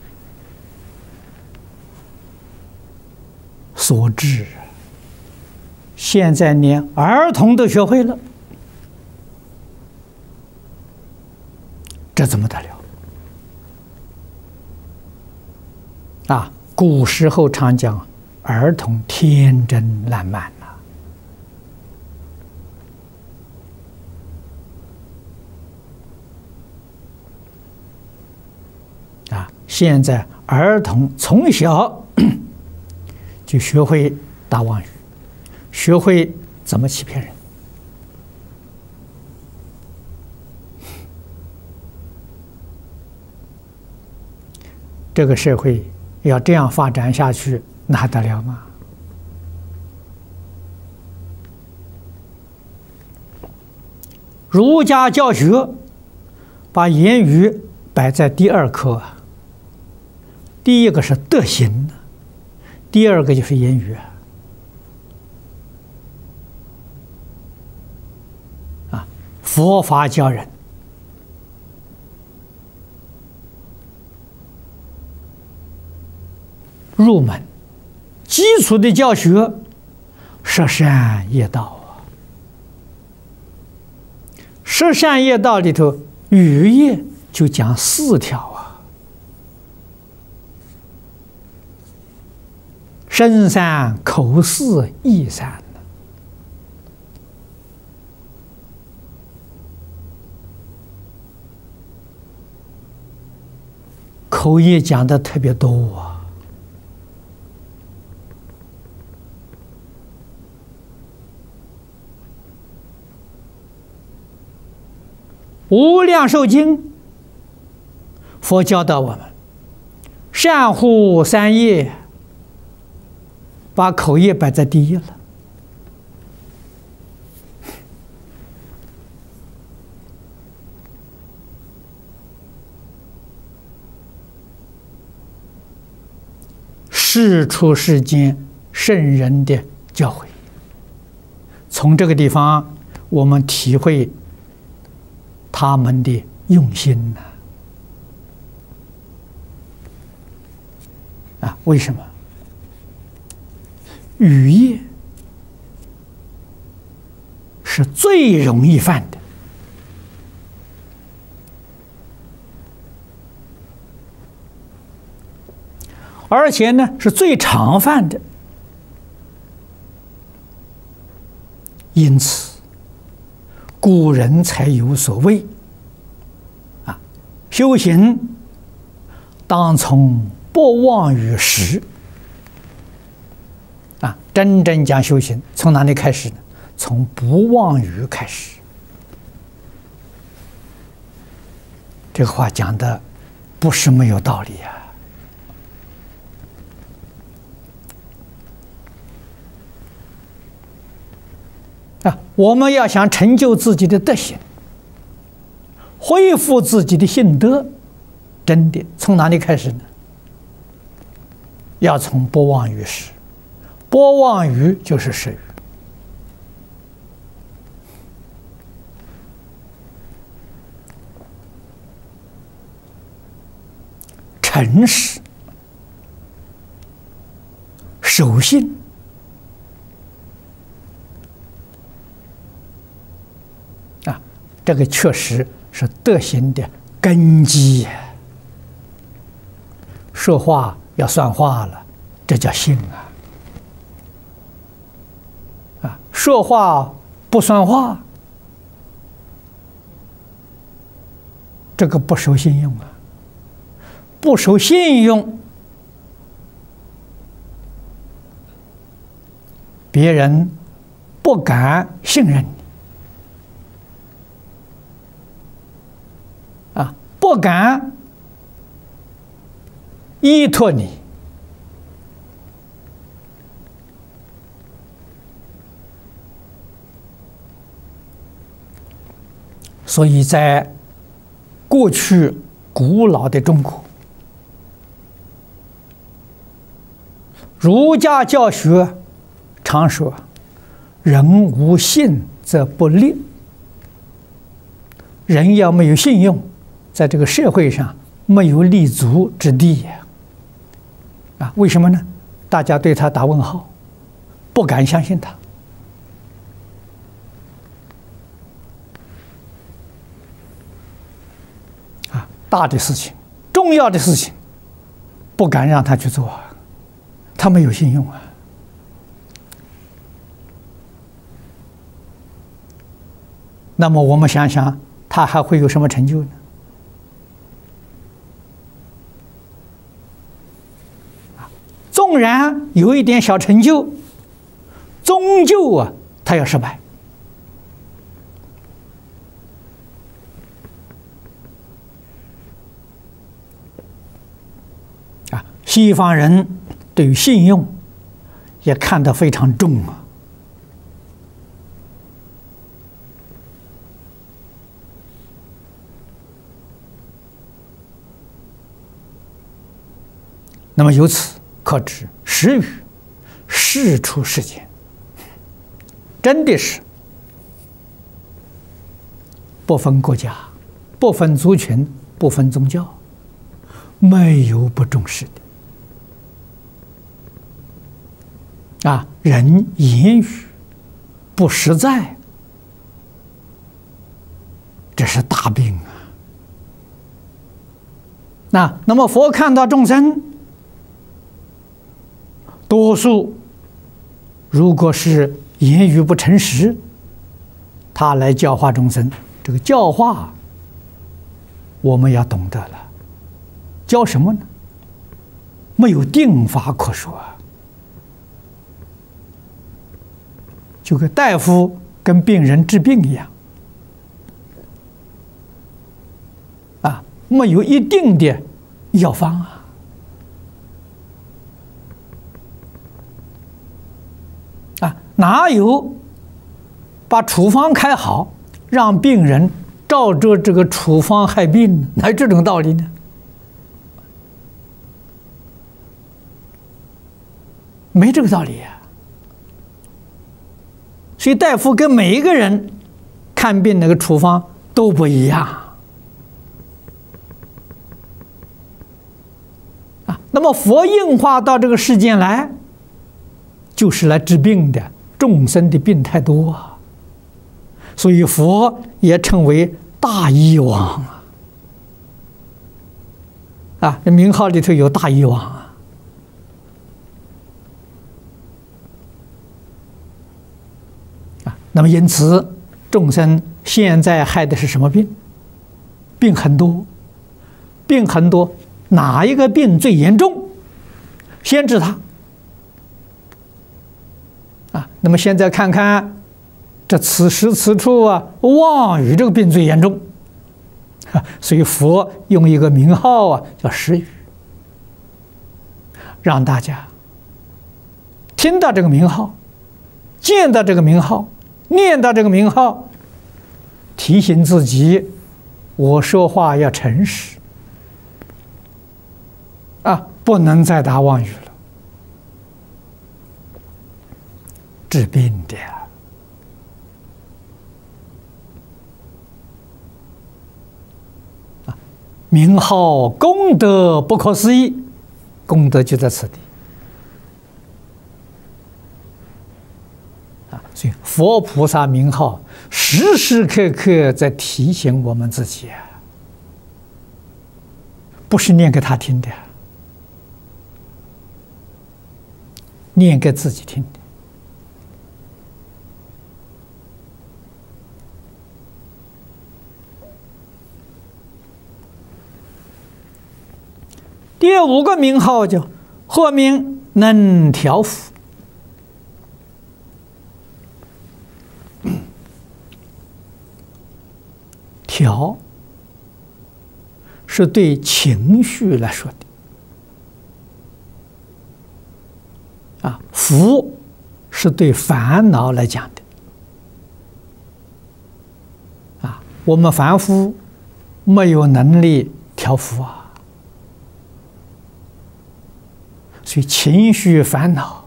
所致，现在连儿童都学会了，这怎么得了？啊，古时候常讲儿童天真烂漫。啊，现在儿童从小就学会打妄语，学会怎么欺骗人。这个社会要这样发展下去，那还得了吗？儒家教学把言语摆在第二课，第一个是德行，第二个就是言语啊。佛法教人入门基础的教学，十善业道啊。十善业道里头，语业就讲四条啊：身善、口四、意善。口业讲的特别多啊。 无量寿经》，佛教导我们善护三业，把口业摆在第一了。世出世间圣人的教诲，从这个地方我们体会他们的用心呐。啊，为什么？语业是最容易犯的，而且呢是最常犯的，因此古人才有所谓啊，修行当从不忘于时啊，真正讲修行从哪里开始呢？从不忘于开始。这个话讲的不是没有道理呀。啊，我们要想成就自己的德行，恢复自己的性德，真的从哪里开始呢？要从不忘于时，不忘于就是识语。诚实、守信，啊，这个确实是德行的根基呀。说话要算话了，这叫信啊！啊，说话不算话，这个不守信用啊！不守信用，别人不敢信任你啊，不敢依托你。所以在过去古老的中国，儒家教学常说：“人无信则不立。”人要没有信用，在这个社会上没有立足之地呀！啊，为什么呢？大家对他打问号，不敢相信他。啊，大的事情、重要的事情，不敢让他去做啊。他没有信用啊！那么我们想想，他还会有什么成就呢？纵然有一点小成就，终究啊，他要失败。啊，西方人对于信用也看得非常重啊。那么由此可知，识语世出世间，真的是不分国家、不分族群、不分宗教，没有不重视的。啊，人言语不实在，这是大病啊！那那么佛看到众生，多数如果是言语不诚实，他来教化众生，这个教化我们要懂得了。教什么呢？没有定法可说啊。就跟大夫跟病人治病一样， 没有一定的药方啊。啊，哪有把处方开好，让病人照着这个处方害病呢？哪有这种道理呢？没这个道理呀。所以大夫跟每一个人看病那个处方都不一样啊。那么佛应化到这个世间来，就是来治病的。众生的病太多啊，所以佛也称为大医王啊。啊，这名号里头有大医王啊。啊，那么因此，众生现在害的是什么病？病很多，病很多，哪一个病最严重？先治它。啊，那么现在看看，这此时此处啊，妄语这个病最严重，啊，所以佛用一个名号啊，叫时语，让大家听到这个名号，见到这个名号，念到这个名号，提醒自己，我说话要诚实，啊，不能再打妄语了。治病的啊，名号功德不可思议，功德就在此地啊。所以佛菩萨名号时时刻刻在提醒我们自己啊，不是念给他听的，念给自己听的。第五个名号叫或名能调伏。调是对情绪来说的，啊，伏是对烦恼来讲的，啊，我们凡夫没有能力调伏啊。所以情绪烦恼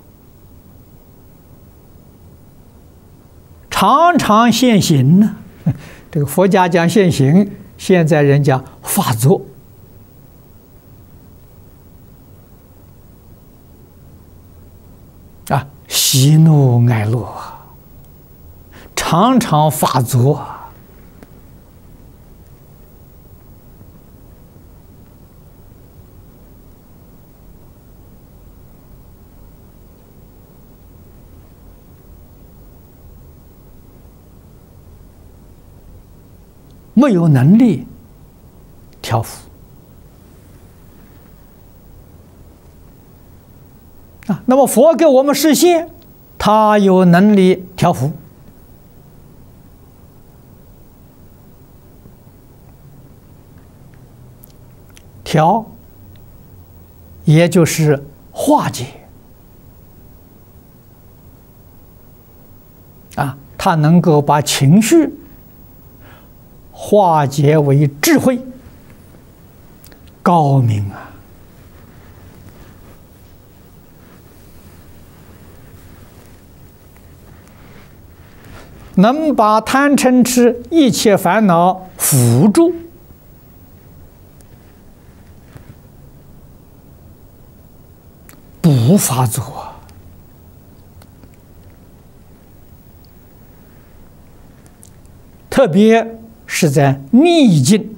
常常现行呢。这个佛家讲现行，现在人讲发作啊，喜怒哀乐常常发作。没有能力调伏啊，那么佛给我们示现，他有能力调伏。调，也就是化解啊，他能够把情绪化解为智慧，高明啊！能把贪嗔痴一切烦恼扶住，不发作。特别是在逆境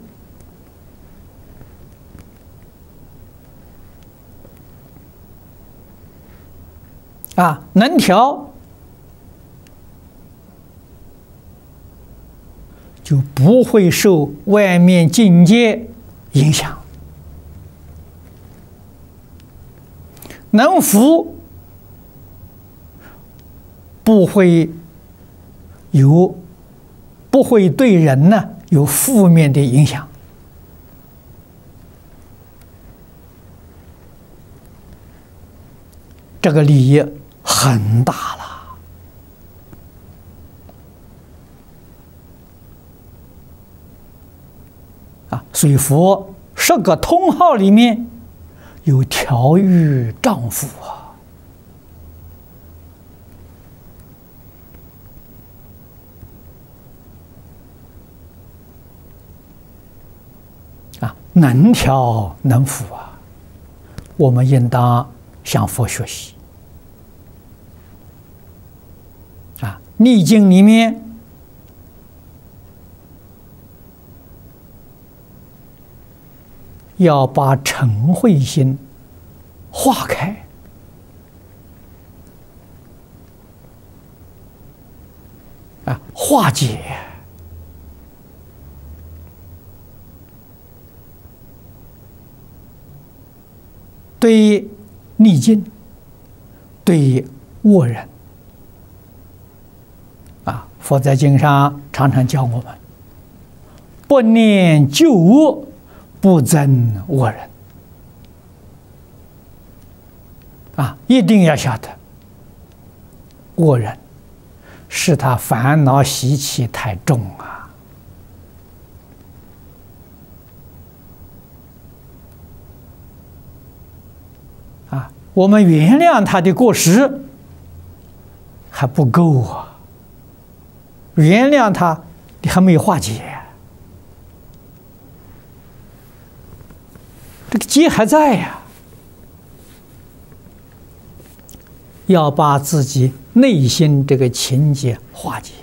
啊，能调就不会受外面境界影响，能服不会有不会对人呢有负面的影响这个利益很大了啊！所以佛十个通号里面有调御丈夫啊，啊，能调能伏啊，我们应当向佛学习啊！逆境里面要把嗔恚心化开，啊，化解。对于逆境，对于恶人，啊，佛在经上常常教我们：不念旧恶，不憎恶人。啊，一定要晓得，恶人是他烦恼习气太重啊。啊，我们原谅他的过失还不够啊，原谅他你还没有化解，这个结还在呀。要把自己内心这个情结化解，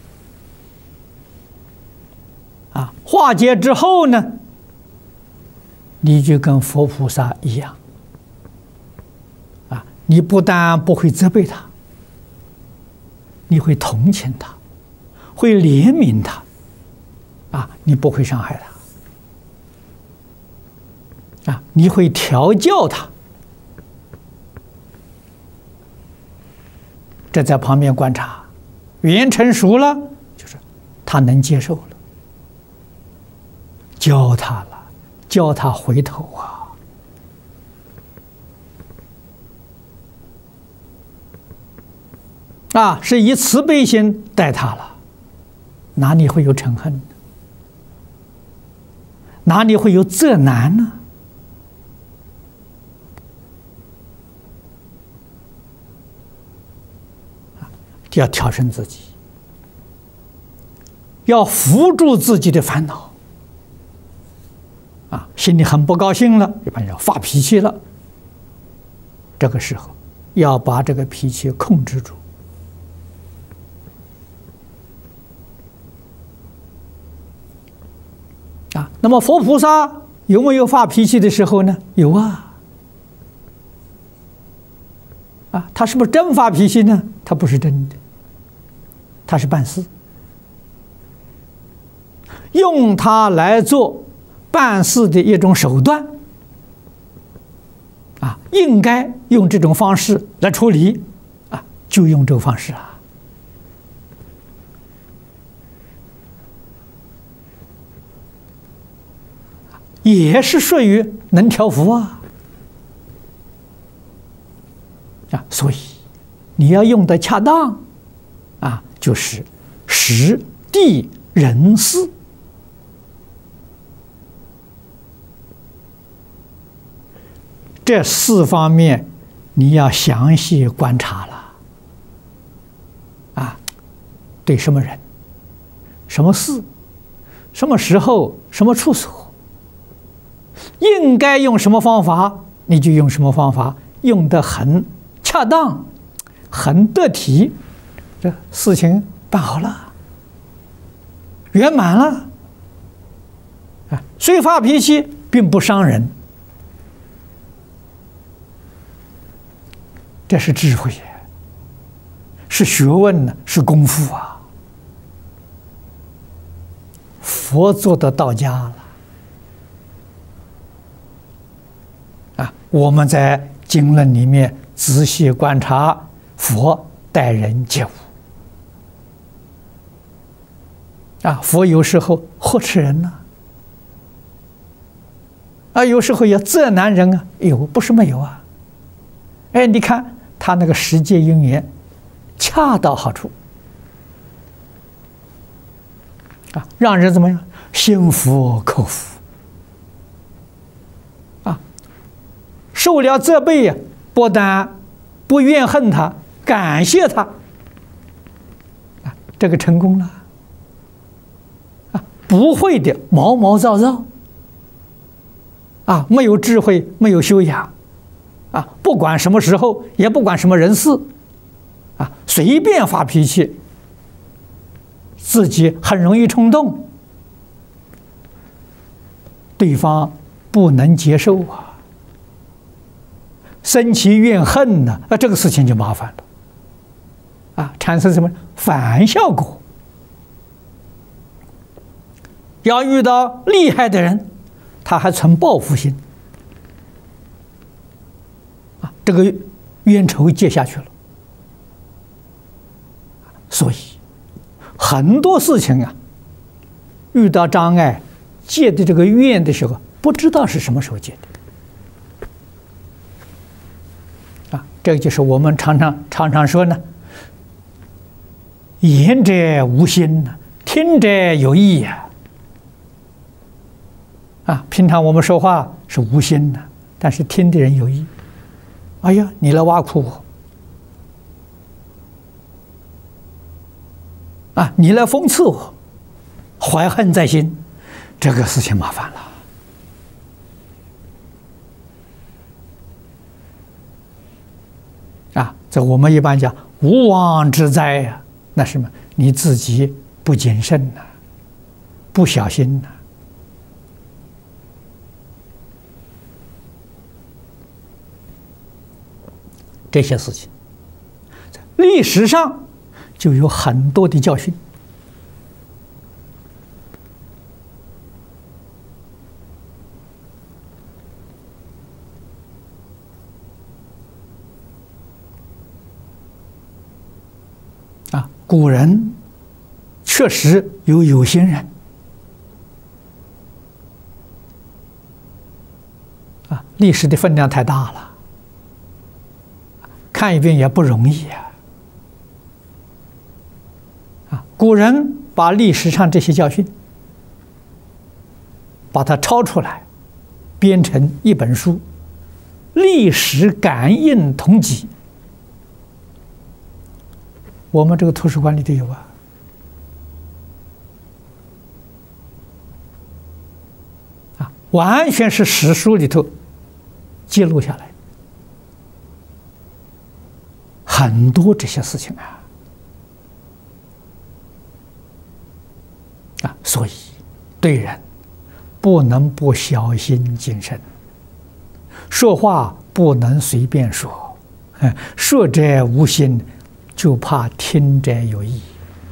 啊，化解之后呢，你就跟佛菩萨一样，啊，你不但不会责备他，你会同情他，会怜悯他，啊，你不会伤害他，啊，你会调教他。这在旁边观察，语言成熟了，就是他能接受了，教他了，教他回头啊！啊，是以慈悲心待他了，哪里会有嗔恨呢？哪里会有责难呢？要调整自己，要扶住自己的烦恼，啊，心里很不高兴了，一般要发脾气了。这个时候要把这个脾气控制住，啊，那么佛菩萨有没有发脾气的时候呢？有啊，啊，他是不是真发脾气呢？他不是真的。他是办事，用它来做办事的一种手段，啊，应该用这种方式来处理，啊，就用这个方式啊，也是属于能调伏啊，啊，所以你要用的恰当，啊。就是时地人事，这四方面你要详细观察了啊！对什么人、什么事、什么时候、什么处所，应该用什么方法，你就用什么方法，用得很恰当、很得体。这事情办好了，圆满了，啊，虽发脾气并不伤人，这是智慧，是学问呢，是功夫啊。佛做的到家了，啊，我们在经论里面仔细观察佛待人接物。啊，佛有时候呵斥人呢，啊，有时候也责难人啊，有不是没有啊？哎，你看他那个十界因缘恰到好处啊，让人怎么样？心服口服啊，受了责备呀，不但不怨恨他，感谢他啊，这个成功了啊，不会的毛毛躁躁啊，没有智慧，没有修养啊，不管什么时候，也不管什么人事啊，随便发脾气，自己很容易冲动，对方不能接受啊，生气怨恨呢，啊，这个事情就麻烦了啊，产生什么反效果？要遇到厉害的人，他还存报复心啊，这个冤仇结下去了。所以很多事情啊，遇到障碍结的这个怨的时候，不知道是什么时候结的啊。这个就是我们常常常常说呢，言者无心呐，听者有意呀。啊，平常我们说话是无心的，但是听的人有意。哎呀，你来挖苦我啊，你来讽刺我，怀恨在心，这个事情麻烦了啊。这我们一般讲无妄之灾呀、啊，那什么？你自己不谨慎呐、啊，不小心呐、啊。这些事情，历史上就有很多的教训啊。古人确实有有心人啊，历史的分量太大了。看一遍也不容易呀！啊，古人把历史上这些教训，把它抄出来，编成一本书《历史感应统集》。我们这个图书馆里头有啊，啊，完全是史书里头记录下来。很多这些事情啊，啊，所以对人不能不小心谨慎，说话不能随便说，说者无心，就怕听者有意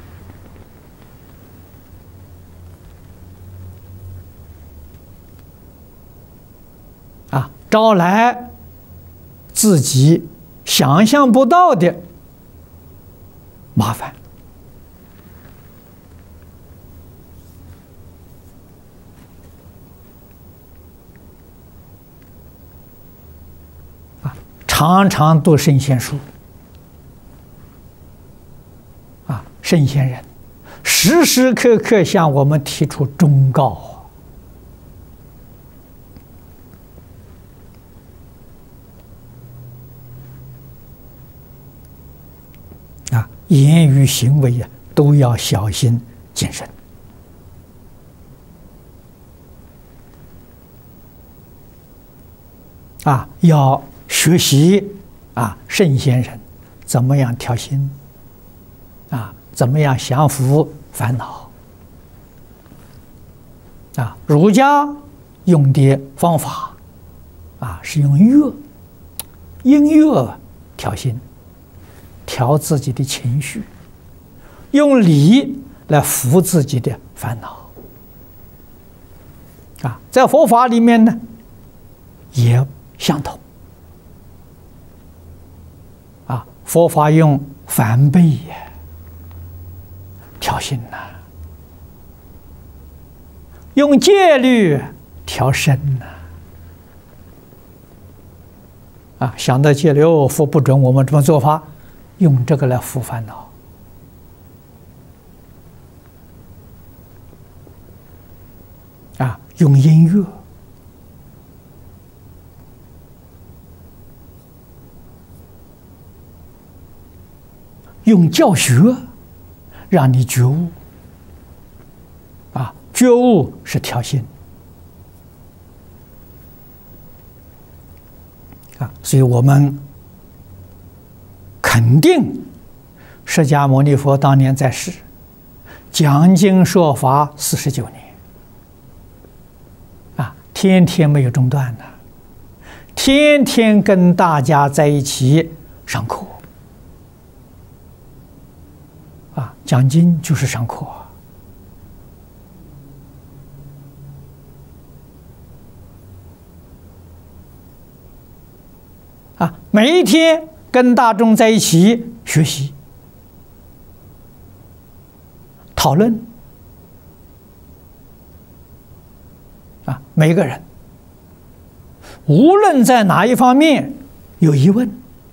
啊，招来自己想象不到的麻烦啊！常常读圣贤书啊，圣贤人时时刻刻向我们提出忠告。言语行为啊，都要小心谨慎啊！要学习啊，圣贤人怎么样调心啊？怎么样降服烦恼啊？儒家用的方法啊，是用乐、音乐调心。调自己的情绪，用礼来服自己的烦恼啊，在佛法里面呢，也相同啊。佛法用梵呗调心呐、啊，用戒律调身呐、 啊，想到戒流，佛不准我们这么做法，用这个来伏烦恼。啊，用音乐，用教学，让你觉悟。啊，觉悟是调心。啊，所以我们肯定，释迦牟尼佛当年在世，讲经说法四十九年，啊，天天没有中断的，天天跟大家在一起上课，啊，讲经就是上课。啊，每一天跟大众在一起学习、讨论，啊，每个人无论在哪一方面有疑问，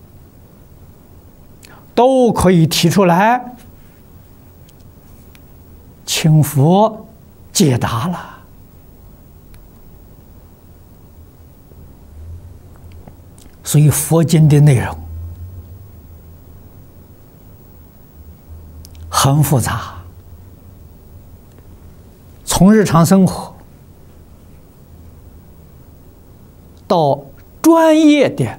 都可以提出来，请佛解答了。所以佛经的内容很复杂，从日常生活到专业的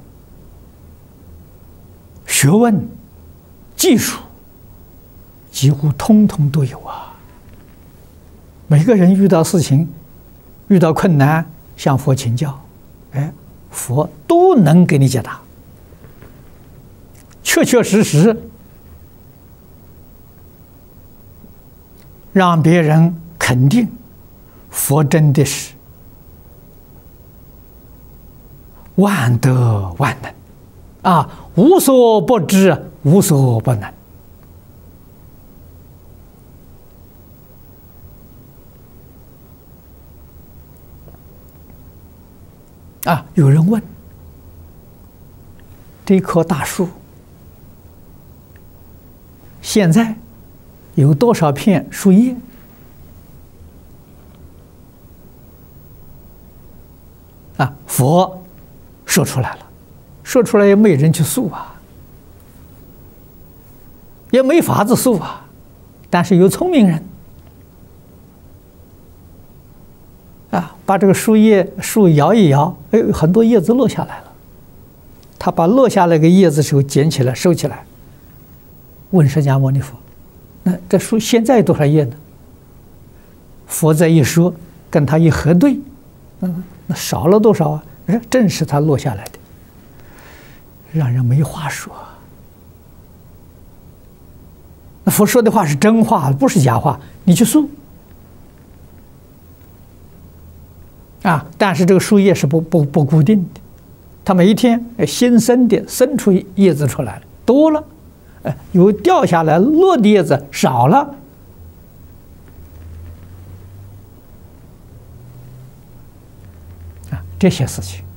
学问、技术，几乎通通都有啊。每个人遇到事情、遇到困难，向佛请教，哎。佛都能给你解答，确确实实让别人肯定佛真的是万德万能啊，无所不知，无所不能。啊，有人问：这棵大树现在有多少片树叶？啊，佛说出来了，说出来也没人去诉啊，也没法子诉啊。但是有聪明人啊，把这个树叶树摇一摇，哎，很多叶子落下来了。他把落下来的叶子时候捡起来收起来，问释迦牟尼佛：“那这树现在有多少叶呢？”佛再一说，跟他一核对，嗯，那少了多少啊？哎，正是他落下来的，让人没话说。那佛说的话是真话，不是假话，你去诉。啊，但是这个树叶是不不不固定的，它每一天新生的生出叶子出来了，多了，哎，有掉下来落的叶子少了，啊，这些事情，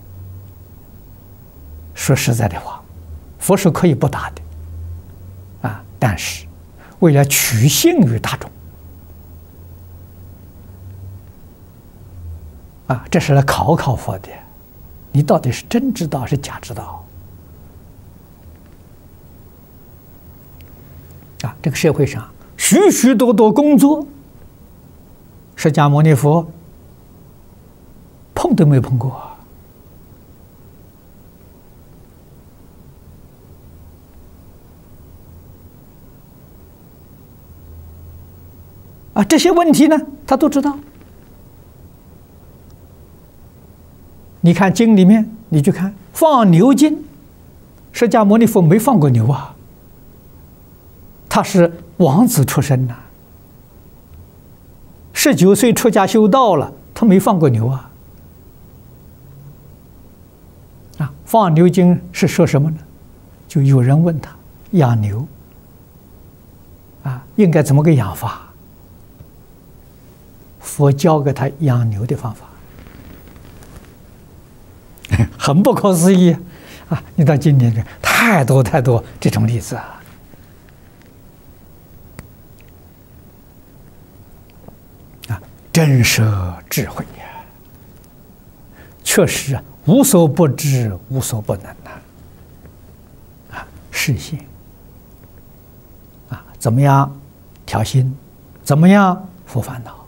说实在的话，佛是可以不答的，啊，但是为了取信于大众。啊，这是来考考佛的，你到底是真知道是假知道？啊，这个社会上许许多多工作，释迦牟尼佛碰都没碰过。啊，这些问题呢，他都知道。你看经里面，你去看放牛经，释迦牟尼佛没放过牛啊。他是王子出身呐、啊，十九岁出家修道了，他没放过牛啊。啊，放牛经是说什么呢？就有人问他养牛，啊，应该怎么个养法？佛教给他养牛的方法。很不可思议啊！你到今天这太多太多这种例子啊！啊，真舍智慧呀，确实啊，无所不知，无所不能呐！啊，示现啊，怎么样调心？怎么样伏烦恼？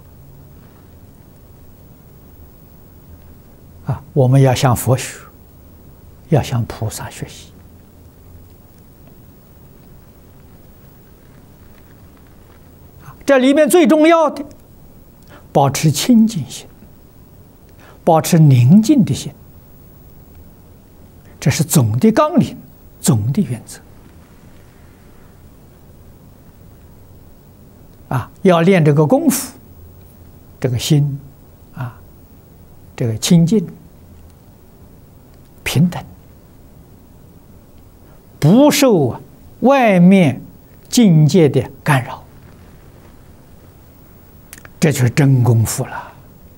啊，我们要向佛学，要向菩萨学习。这里面最重要的，保持清净心，保持宁静的心，这是总的纲领，总的原则。啊，要练这个功夫，这个心，啊，这个清净。平等，不受外面境界的干扰，这就是真功夫了。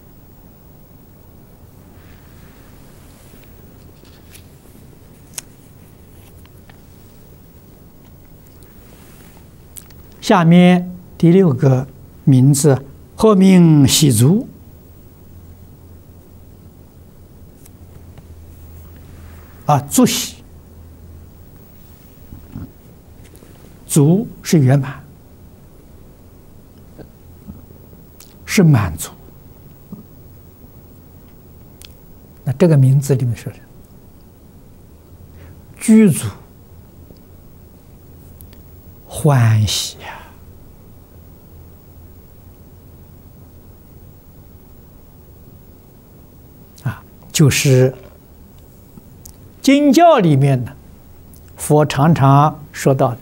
下面第六个名字，或名喜足。啊，足喜，足是圆满，是满足。那这个名字里面说的，具足欢喜呀，啊，就是经教里面呢，佛常常说到的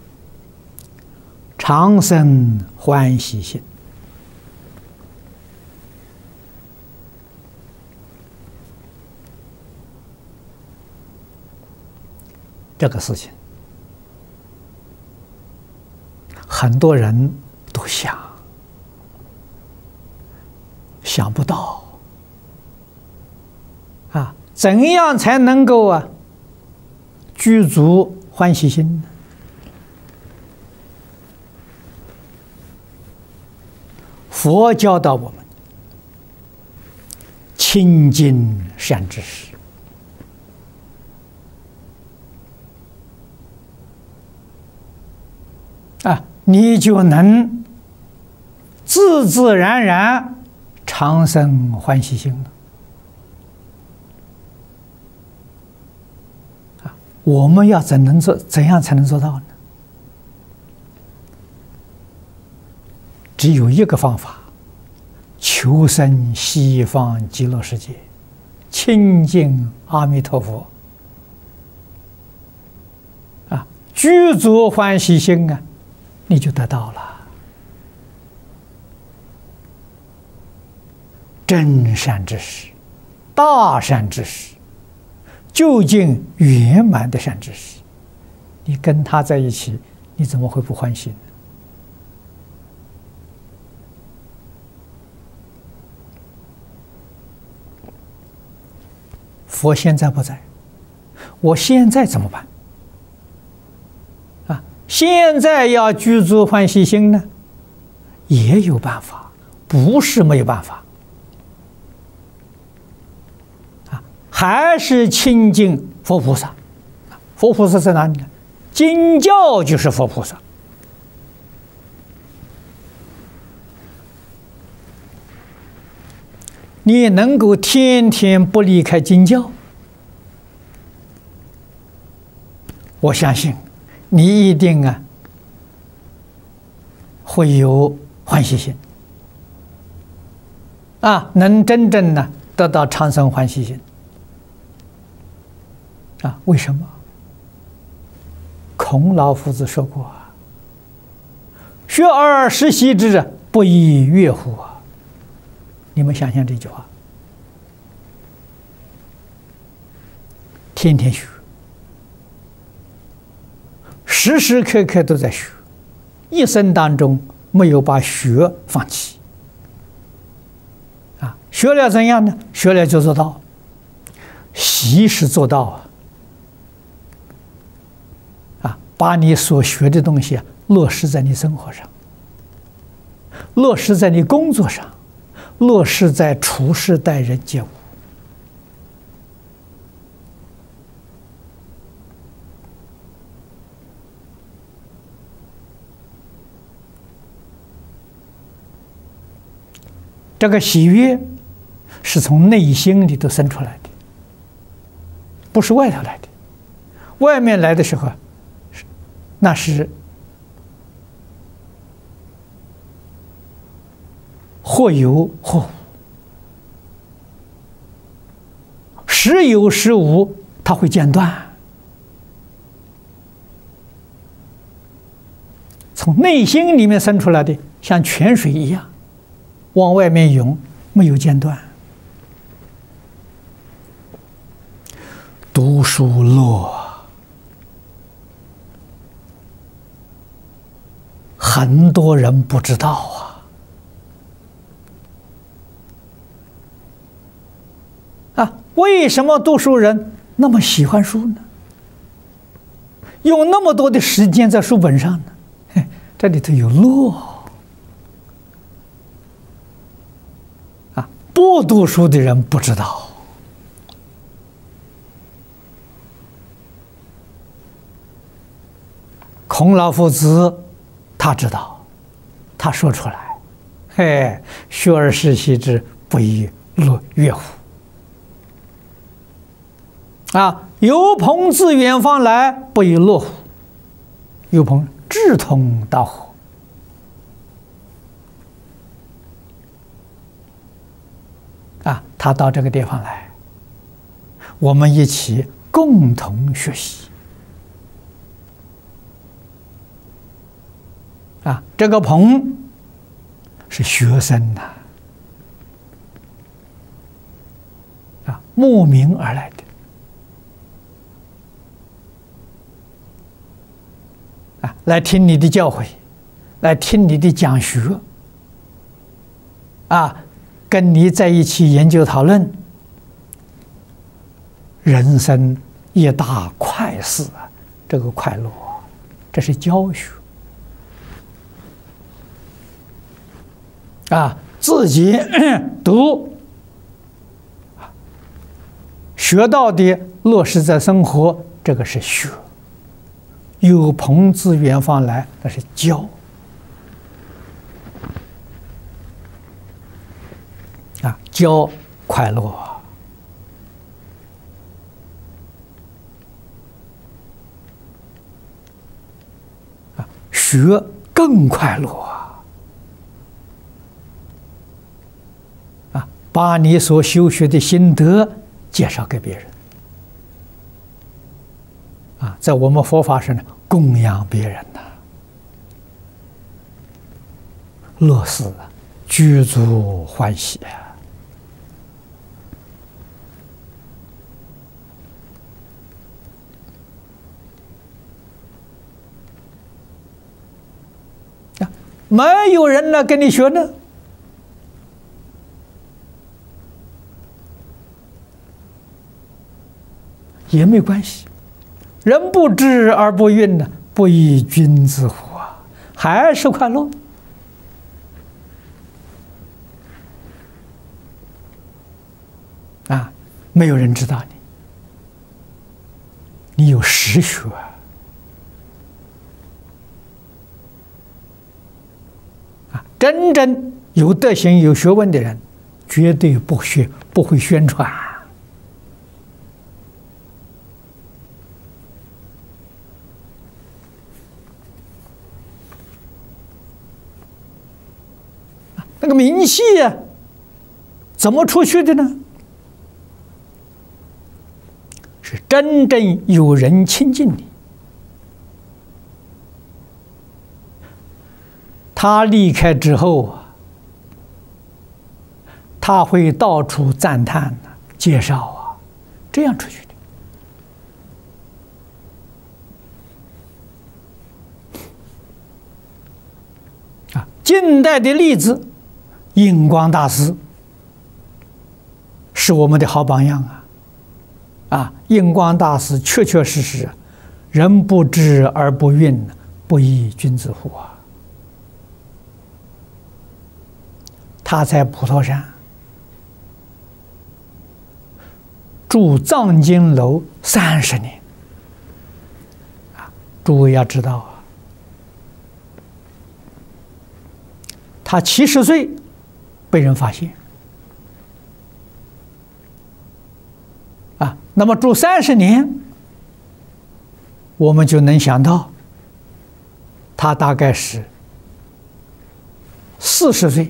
常生欢喜心。这个事情，很多人都想想不到啊。怎样才能够啊具足欢喜心呢？佛教导我们亲近善知识啊，你就能自自然然常生欢喜心了。我们要怎能做？怎样才能做到呢？只有一个方法：求生西方极乐世界，亲近阿弥陀佛。啊，具足欢喜心啊，你就得到了真善知识、大善知识。究竟圆满的善知识，你跟他在一起，你怎么会不欢喜呢？佛现在不在，我现在怎么办？啊，现在要具足欢喜心呢，也有办法，不是没有办法。还是亲近佛菩萨，佛菩萨在哪里呢？经教就是佛菩萨。你能够天天不离开经教，我相信你一定啊会有欢喜心啊，能真正呢得到长生欢喜心。啊，为什么？孔老夫子说过啊：“学而时习之，不亦说乎？”啊，你们想想这句话，天天学，时时刻刻都在学，一生当中没有把学放弃。啊，学了怎样呢？学了就做到，习是做到啊。 把你所学的东西落实在你生活上，落实在你工作上，落实在处事待人接物。这个喜悦是从内心里头生出来的，不是外头来的。外面来的时候，那是或有或无，时有时无，它会间断。从内心里面生出来的，像泉水一样，往外面涌，没有间断。读书乐，很多人不知道啊！啊，为什么读书人那么喜欢书呢？用那么多的时间在书本上呢？嘿，这里头有乐啊！不读书的人不知道。孔老夫子他知道，他说出来：“嘿，学而时习之，不亦乐乎？”啊，有朋自远方来，不亦乐乎？有朋志同道合。啊，他到这个地方来，我们一起共同学习。啊，这个朋是学生呐，啊，慕名而来的，啊，来听你的教诲，来听你的讲学，啊，跟你在一起研究讨论，人生一大快事啊！这个快乐，这是教学。啊，自己读学到的落实在生活，这个是学；有朋自远方来，那是教。啊，教快乐，啊，学更快乐。把你所修学的心得介绍给别人，啊，在我们佛法上呢，供养别人呐，乐死，具足欢喜啊！没有人来跟你学呢。也没关系，人不知而不愠呢，不亦君子乎啊？还是快乐啊！没有人知道你，你有实学啊！真正有德行、有学问的人，绝对不学，不会宣传。那个名气呀、啊，怎么出去的呢？是真正有人亲近你，他离开之后啊，他会到处赞叹、介绍啊，这样出去的。啊，近代的例子。印光大师是我们的好榜样啊！啊，印光大师确确实实人不知而不愠，不亦君子乎啊！他在普陀山住藏经楼三十年啊！诸位要知道啊，他七十岁被人发现啊，那么住三十年，我们就能想到，他大概是四十岁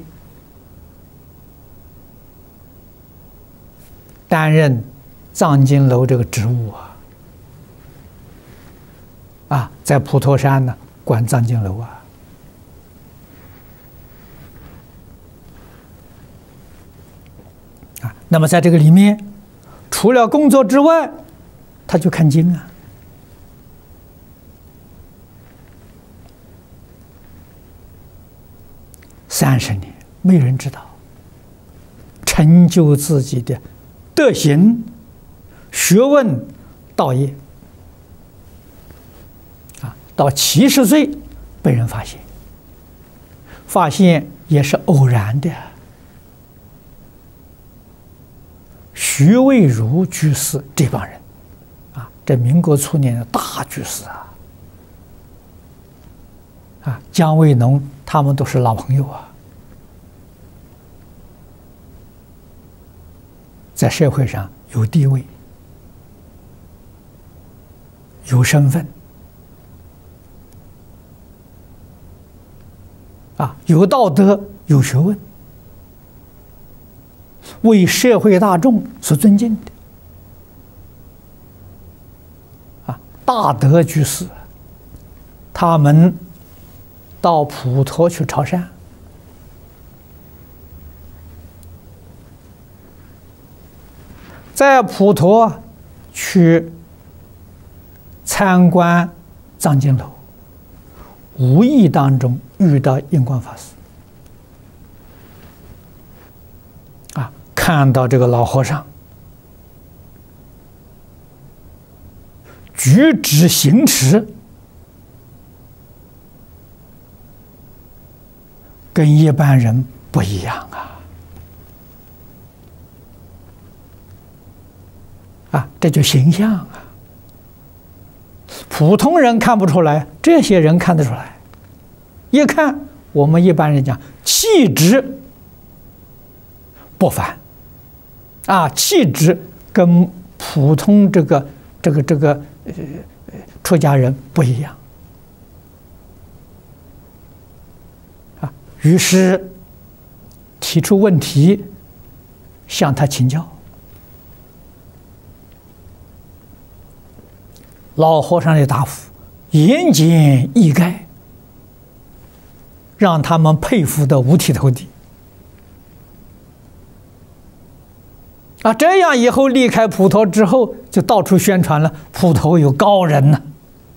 担任藏经楼这个职务啊，啊，在普陀山呢管藏经楼啊，啊，那么在这个里面，除了工作之外，他就看经啊。三十年，没人知道，成就自己的德行、学问、道业啊，到七十岁被人发现，发现也是偶然的。徐渭如居士这帮人啊，这民国初年的大居士啊，啊，姜维农他们都是老朋友啊，在社会上有地位、有身份，啊，有道德、有学问，为社会大众所尊敬的，啊，大德居士，他们到普陀去朝山，在普陀去参观藏经楼，无意当中遇到印光法师，啊，看到这个老和尚举止行持跟一般人不一样啊！啊，这就形象啊！普通人看不出来，这些人看得出来。一看，我们一般人讲气质不凡，啊，气质跟普通这个这个这个呃出家人不一样。于是提出问题，向他请教。老和尚的答复言简意赅，让他们佩服得五体投地。啊，这样以后离开普陀之后，就到处宣传了普陀有高人呢。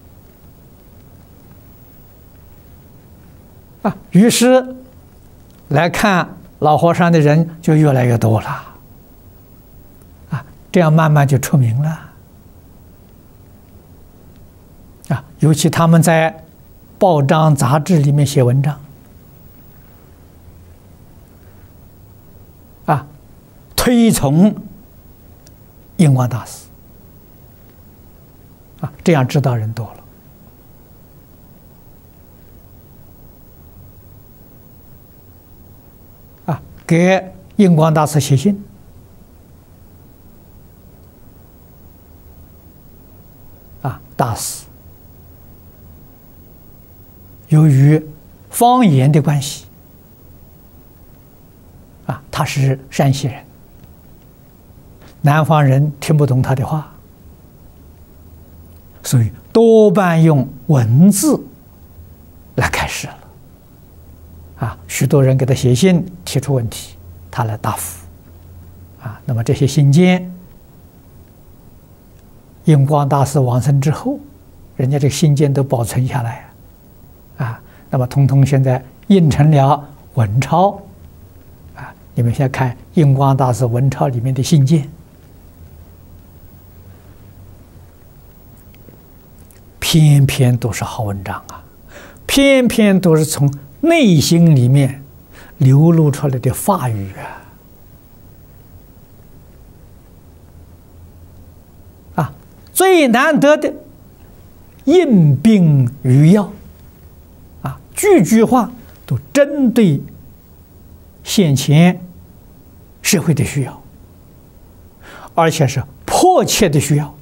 啊，于是来看老和尚的人就越来越多了，啊，这样慢慢就出名了，啊，尤其他们在报章杂志里面写文章，啊，推崇印光大师，啊，这样知道人多了。给印光大师写信，啊，大师由于方言的关系，啊，他是山西人，南方人听不懂他的话，所以多半用文字来开示了。啊，许多人给他写信提出问题，他来答复。啊，那么这些信件，印光大师往生之后，人家这个信件都保存下来，啊，那么通通现在印成了文钞，啊，你们现在看印光大师文钞里面的信件， 偏偏都是好文章啊，偏偏都是从内心里面流露出来的法语啊！啊，最难得的应病于要啊，句句话都针对现前社会的需要，而且是迫切的需要。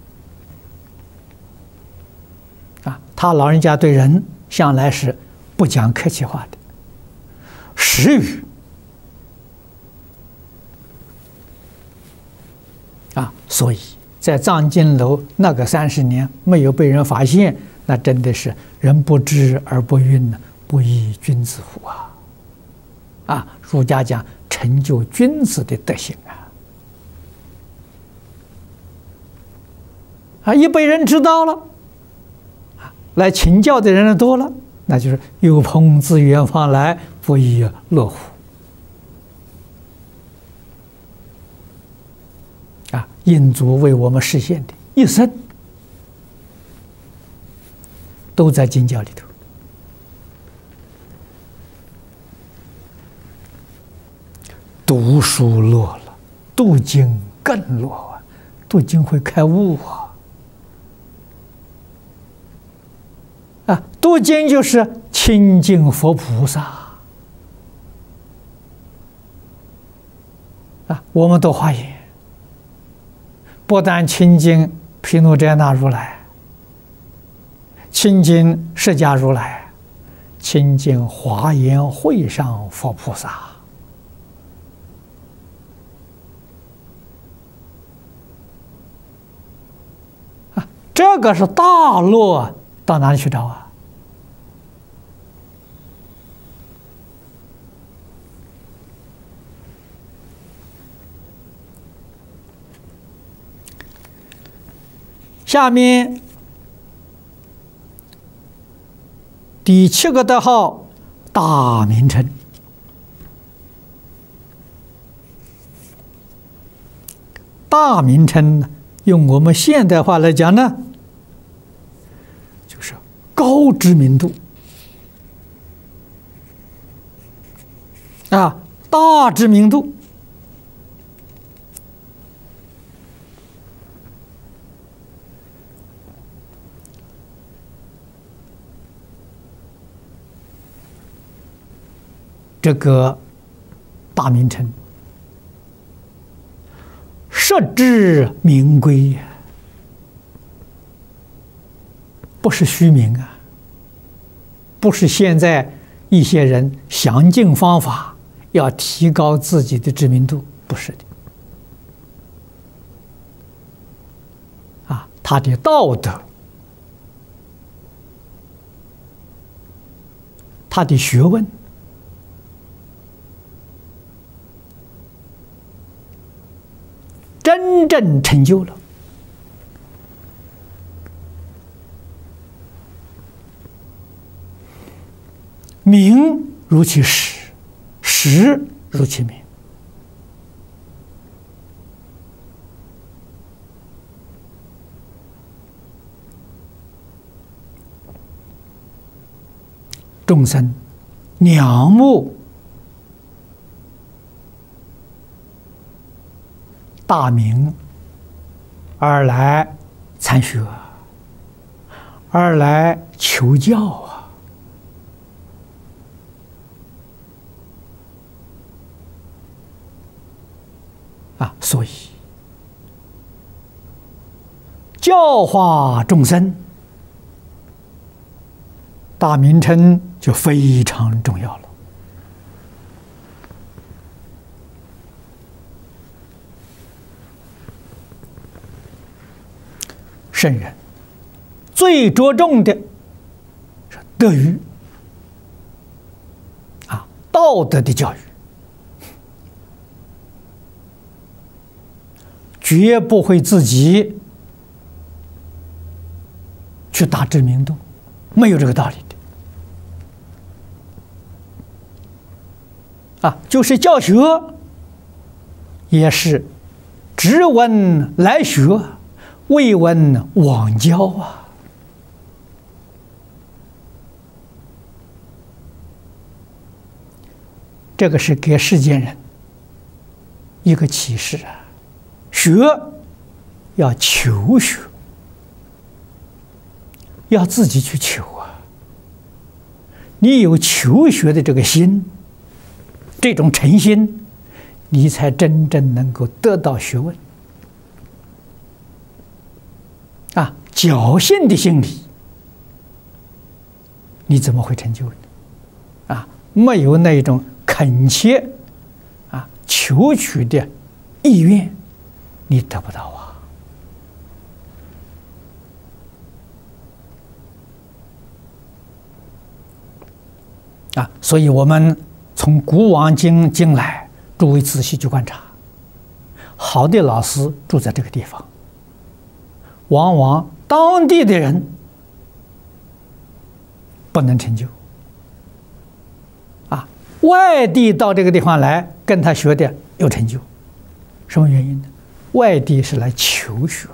啊，他老人家对人向来是不讲客气话的，实语啊，所以在藏经楼那个三十年没有被人发现，那真的是人不知而不愠呢，不亦君子乎啊！啊，儒家讲成就君子的德行啊！啊，一被人知道了，啊，来请教的人多了，那就是有朋自远方来，不亦乐乎啊！印祖为我们实现的一生，都在经教里头。读书乐了，读经更乐啊！读经会开悟啊！啊，读经就是亲近佛菩萨啊！我们读华严，不但亲近毗卢遮那如来，亲近释迦如来，亲近华严会上佛菩萨。这个是大乐，到哪里去找啊？下面第七个德号大名称。大名称呢，用我们现代话来讲呢，就是高知名度啊，大知名度。这个大名称实至名归，不是虚名啊，不是现在一些人想尽方法要提高自己的知名度，不是的。啊，他的道德，他的学问，真正成就了。名如其实，实如其名。众生仰慕大名而来参学，而来求教啊！啊，所以教化众生，大名称就非常重要了。圣人最着重的是德育啊，道德的教育，绝不会自己去打知名度，没有这个道理的啊。就是教学，也是知闻来学，未闻往教啊！ 这个是给世间人一个启示啊，学要求学，要自己去求啊。你有求学的这个心，这种诚心，你才真正能够得到学问啊。侥幸的心理，你怎么会成就呢？啊，没有那种恳切啊求取的意愿，你得不到啊！啊，所以我们从古往今今来，诸位仔细去观察，好的老师住在这个地方，往往当地的人不能成就。啊，外地到这个地方来跟他学的有成就，什么原因呢？外地是来求学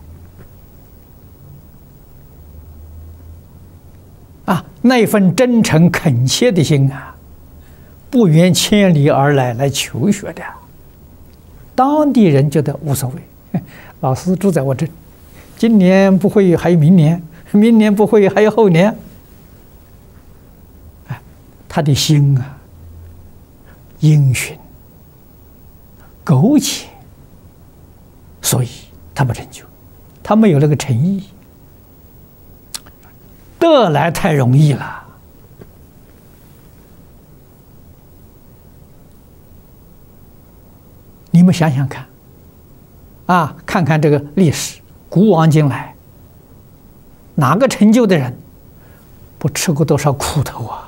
啊，那份真诚恳切的心啊，不远千里而来来求学的，当地人觉得无所谓，老师住在我这，今年不会还有明年，明年不会还有后年，哎，他的心啊，因循苟且，所以他不成就，他没有那个诚意，得来太容易了。你们想想看，啊，看看这个历史，古往今来，哪个成就的人不吃过多少苦头啊？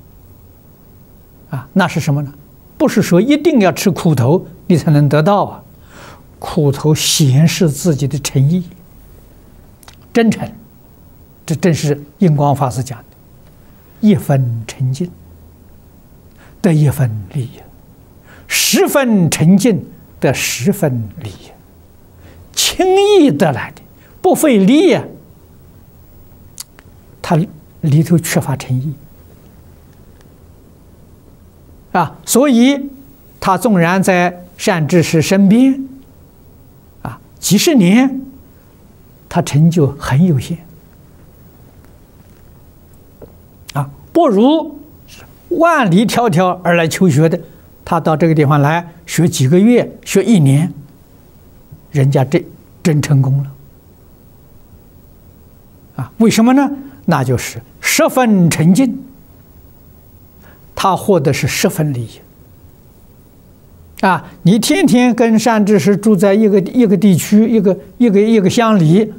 啊，那是什么呢？不是说一定要吃苦头你才能得到啊，苦头显示自己的诚意、真诚。这正是印光法师讲的，一分诚敬得一分利益，十分诚敬得十分利益，轻易得来的，不费力啊，它里头缺乏诚意啊，所以他纵然在善知识身边啊几十年，他成就很有限啊，不如万里迢迢而来求学的，他到这个地方来学几个月，学一年，人家真真成功了啊！为什么呢？那就是十分诚敬，他获得是十分利益啊！你天天跟善知识住在一个一个地区，一个一个一个乡里，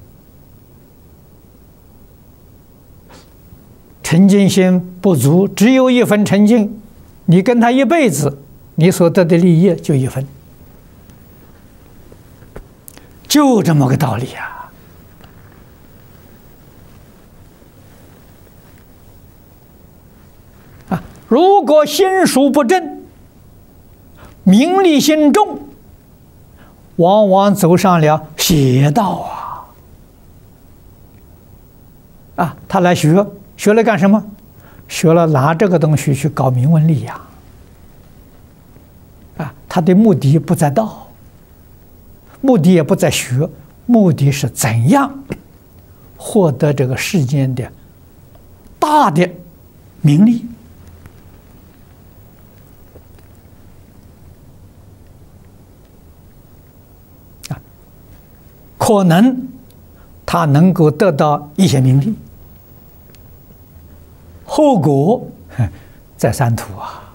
诚敬心不足，只有一分诚敬，你跟他一辈子，你所得的利益就一分，就这么个道理啊！啊，如果心术不正，名利心重，往往走上了邪道啊！啊，他来学。学了干什么？学了拿这个东西去搞名闻利养啊！他的目的不在道，目的也不在学，目的是怎样获得这个世间的大的名利啊！可能他能够得到一些名利。后果在三途啊！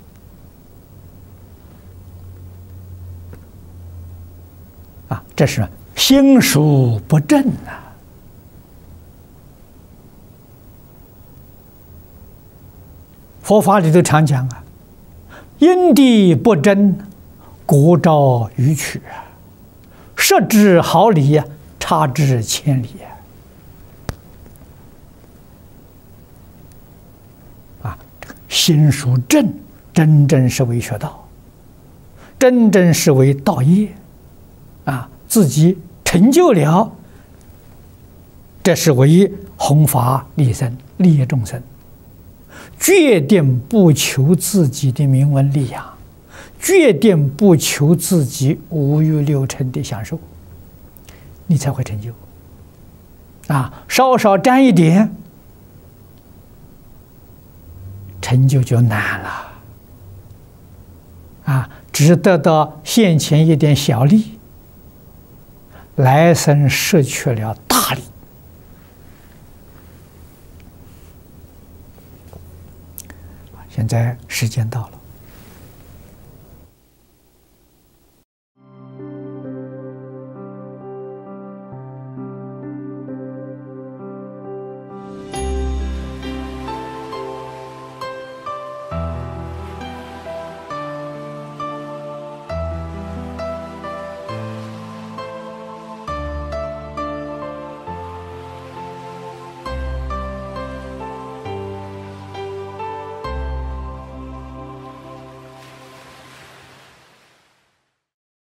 啊，这是心术不正啊！佛法里头常讲啊，因地不正，果招逾曲啊，失之毫厘呀，差之千里呀。心术正，真正是为学道，真正是为道业啊！自己成就了，这是为弘法利生、利益众生； 决定不求自己的名闻利养，决定不求自己五欲六尘的享受，你才会成就。啊，稍稍沾一点，成就就难了。啊，只得到现前一点小利，来生失去了大利。现在时间到了。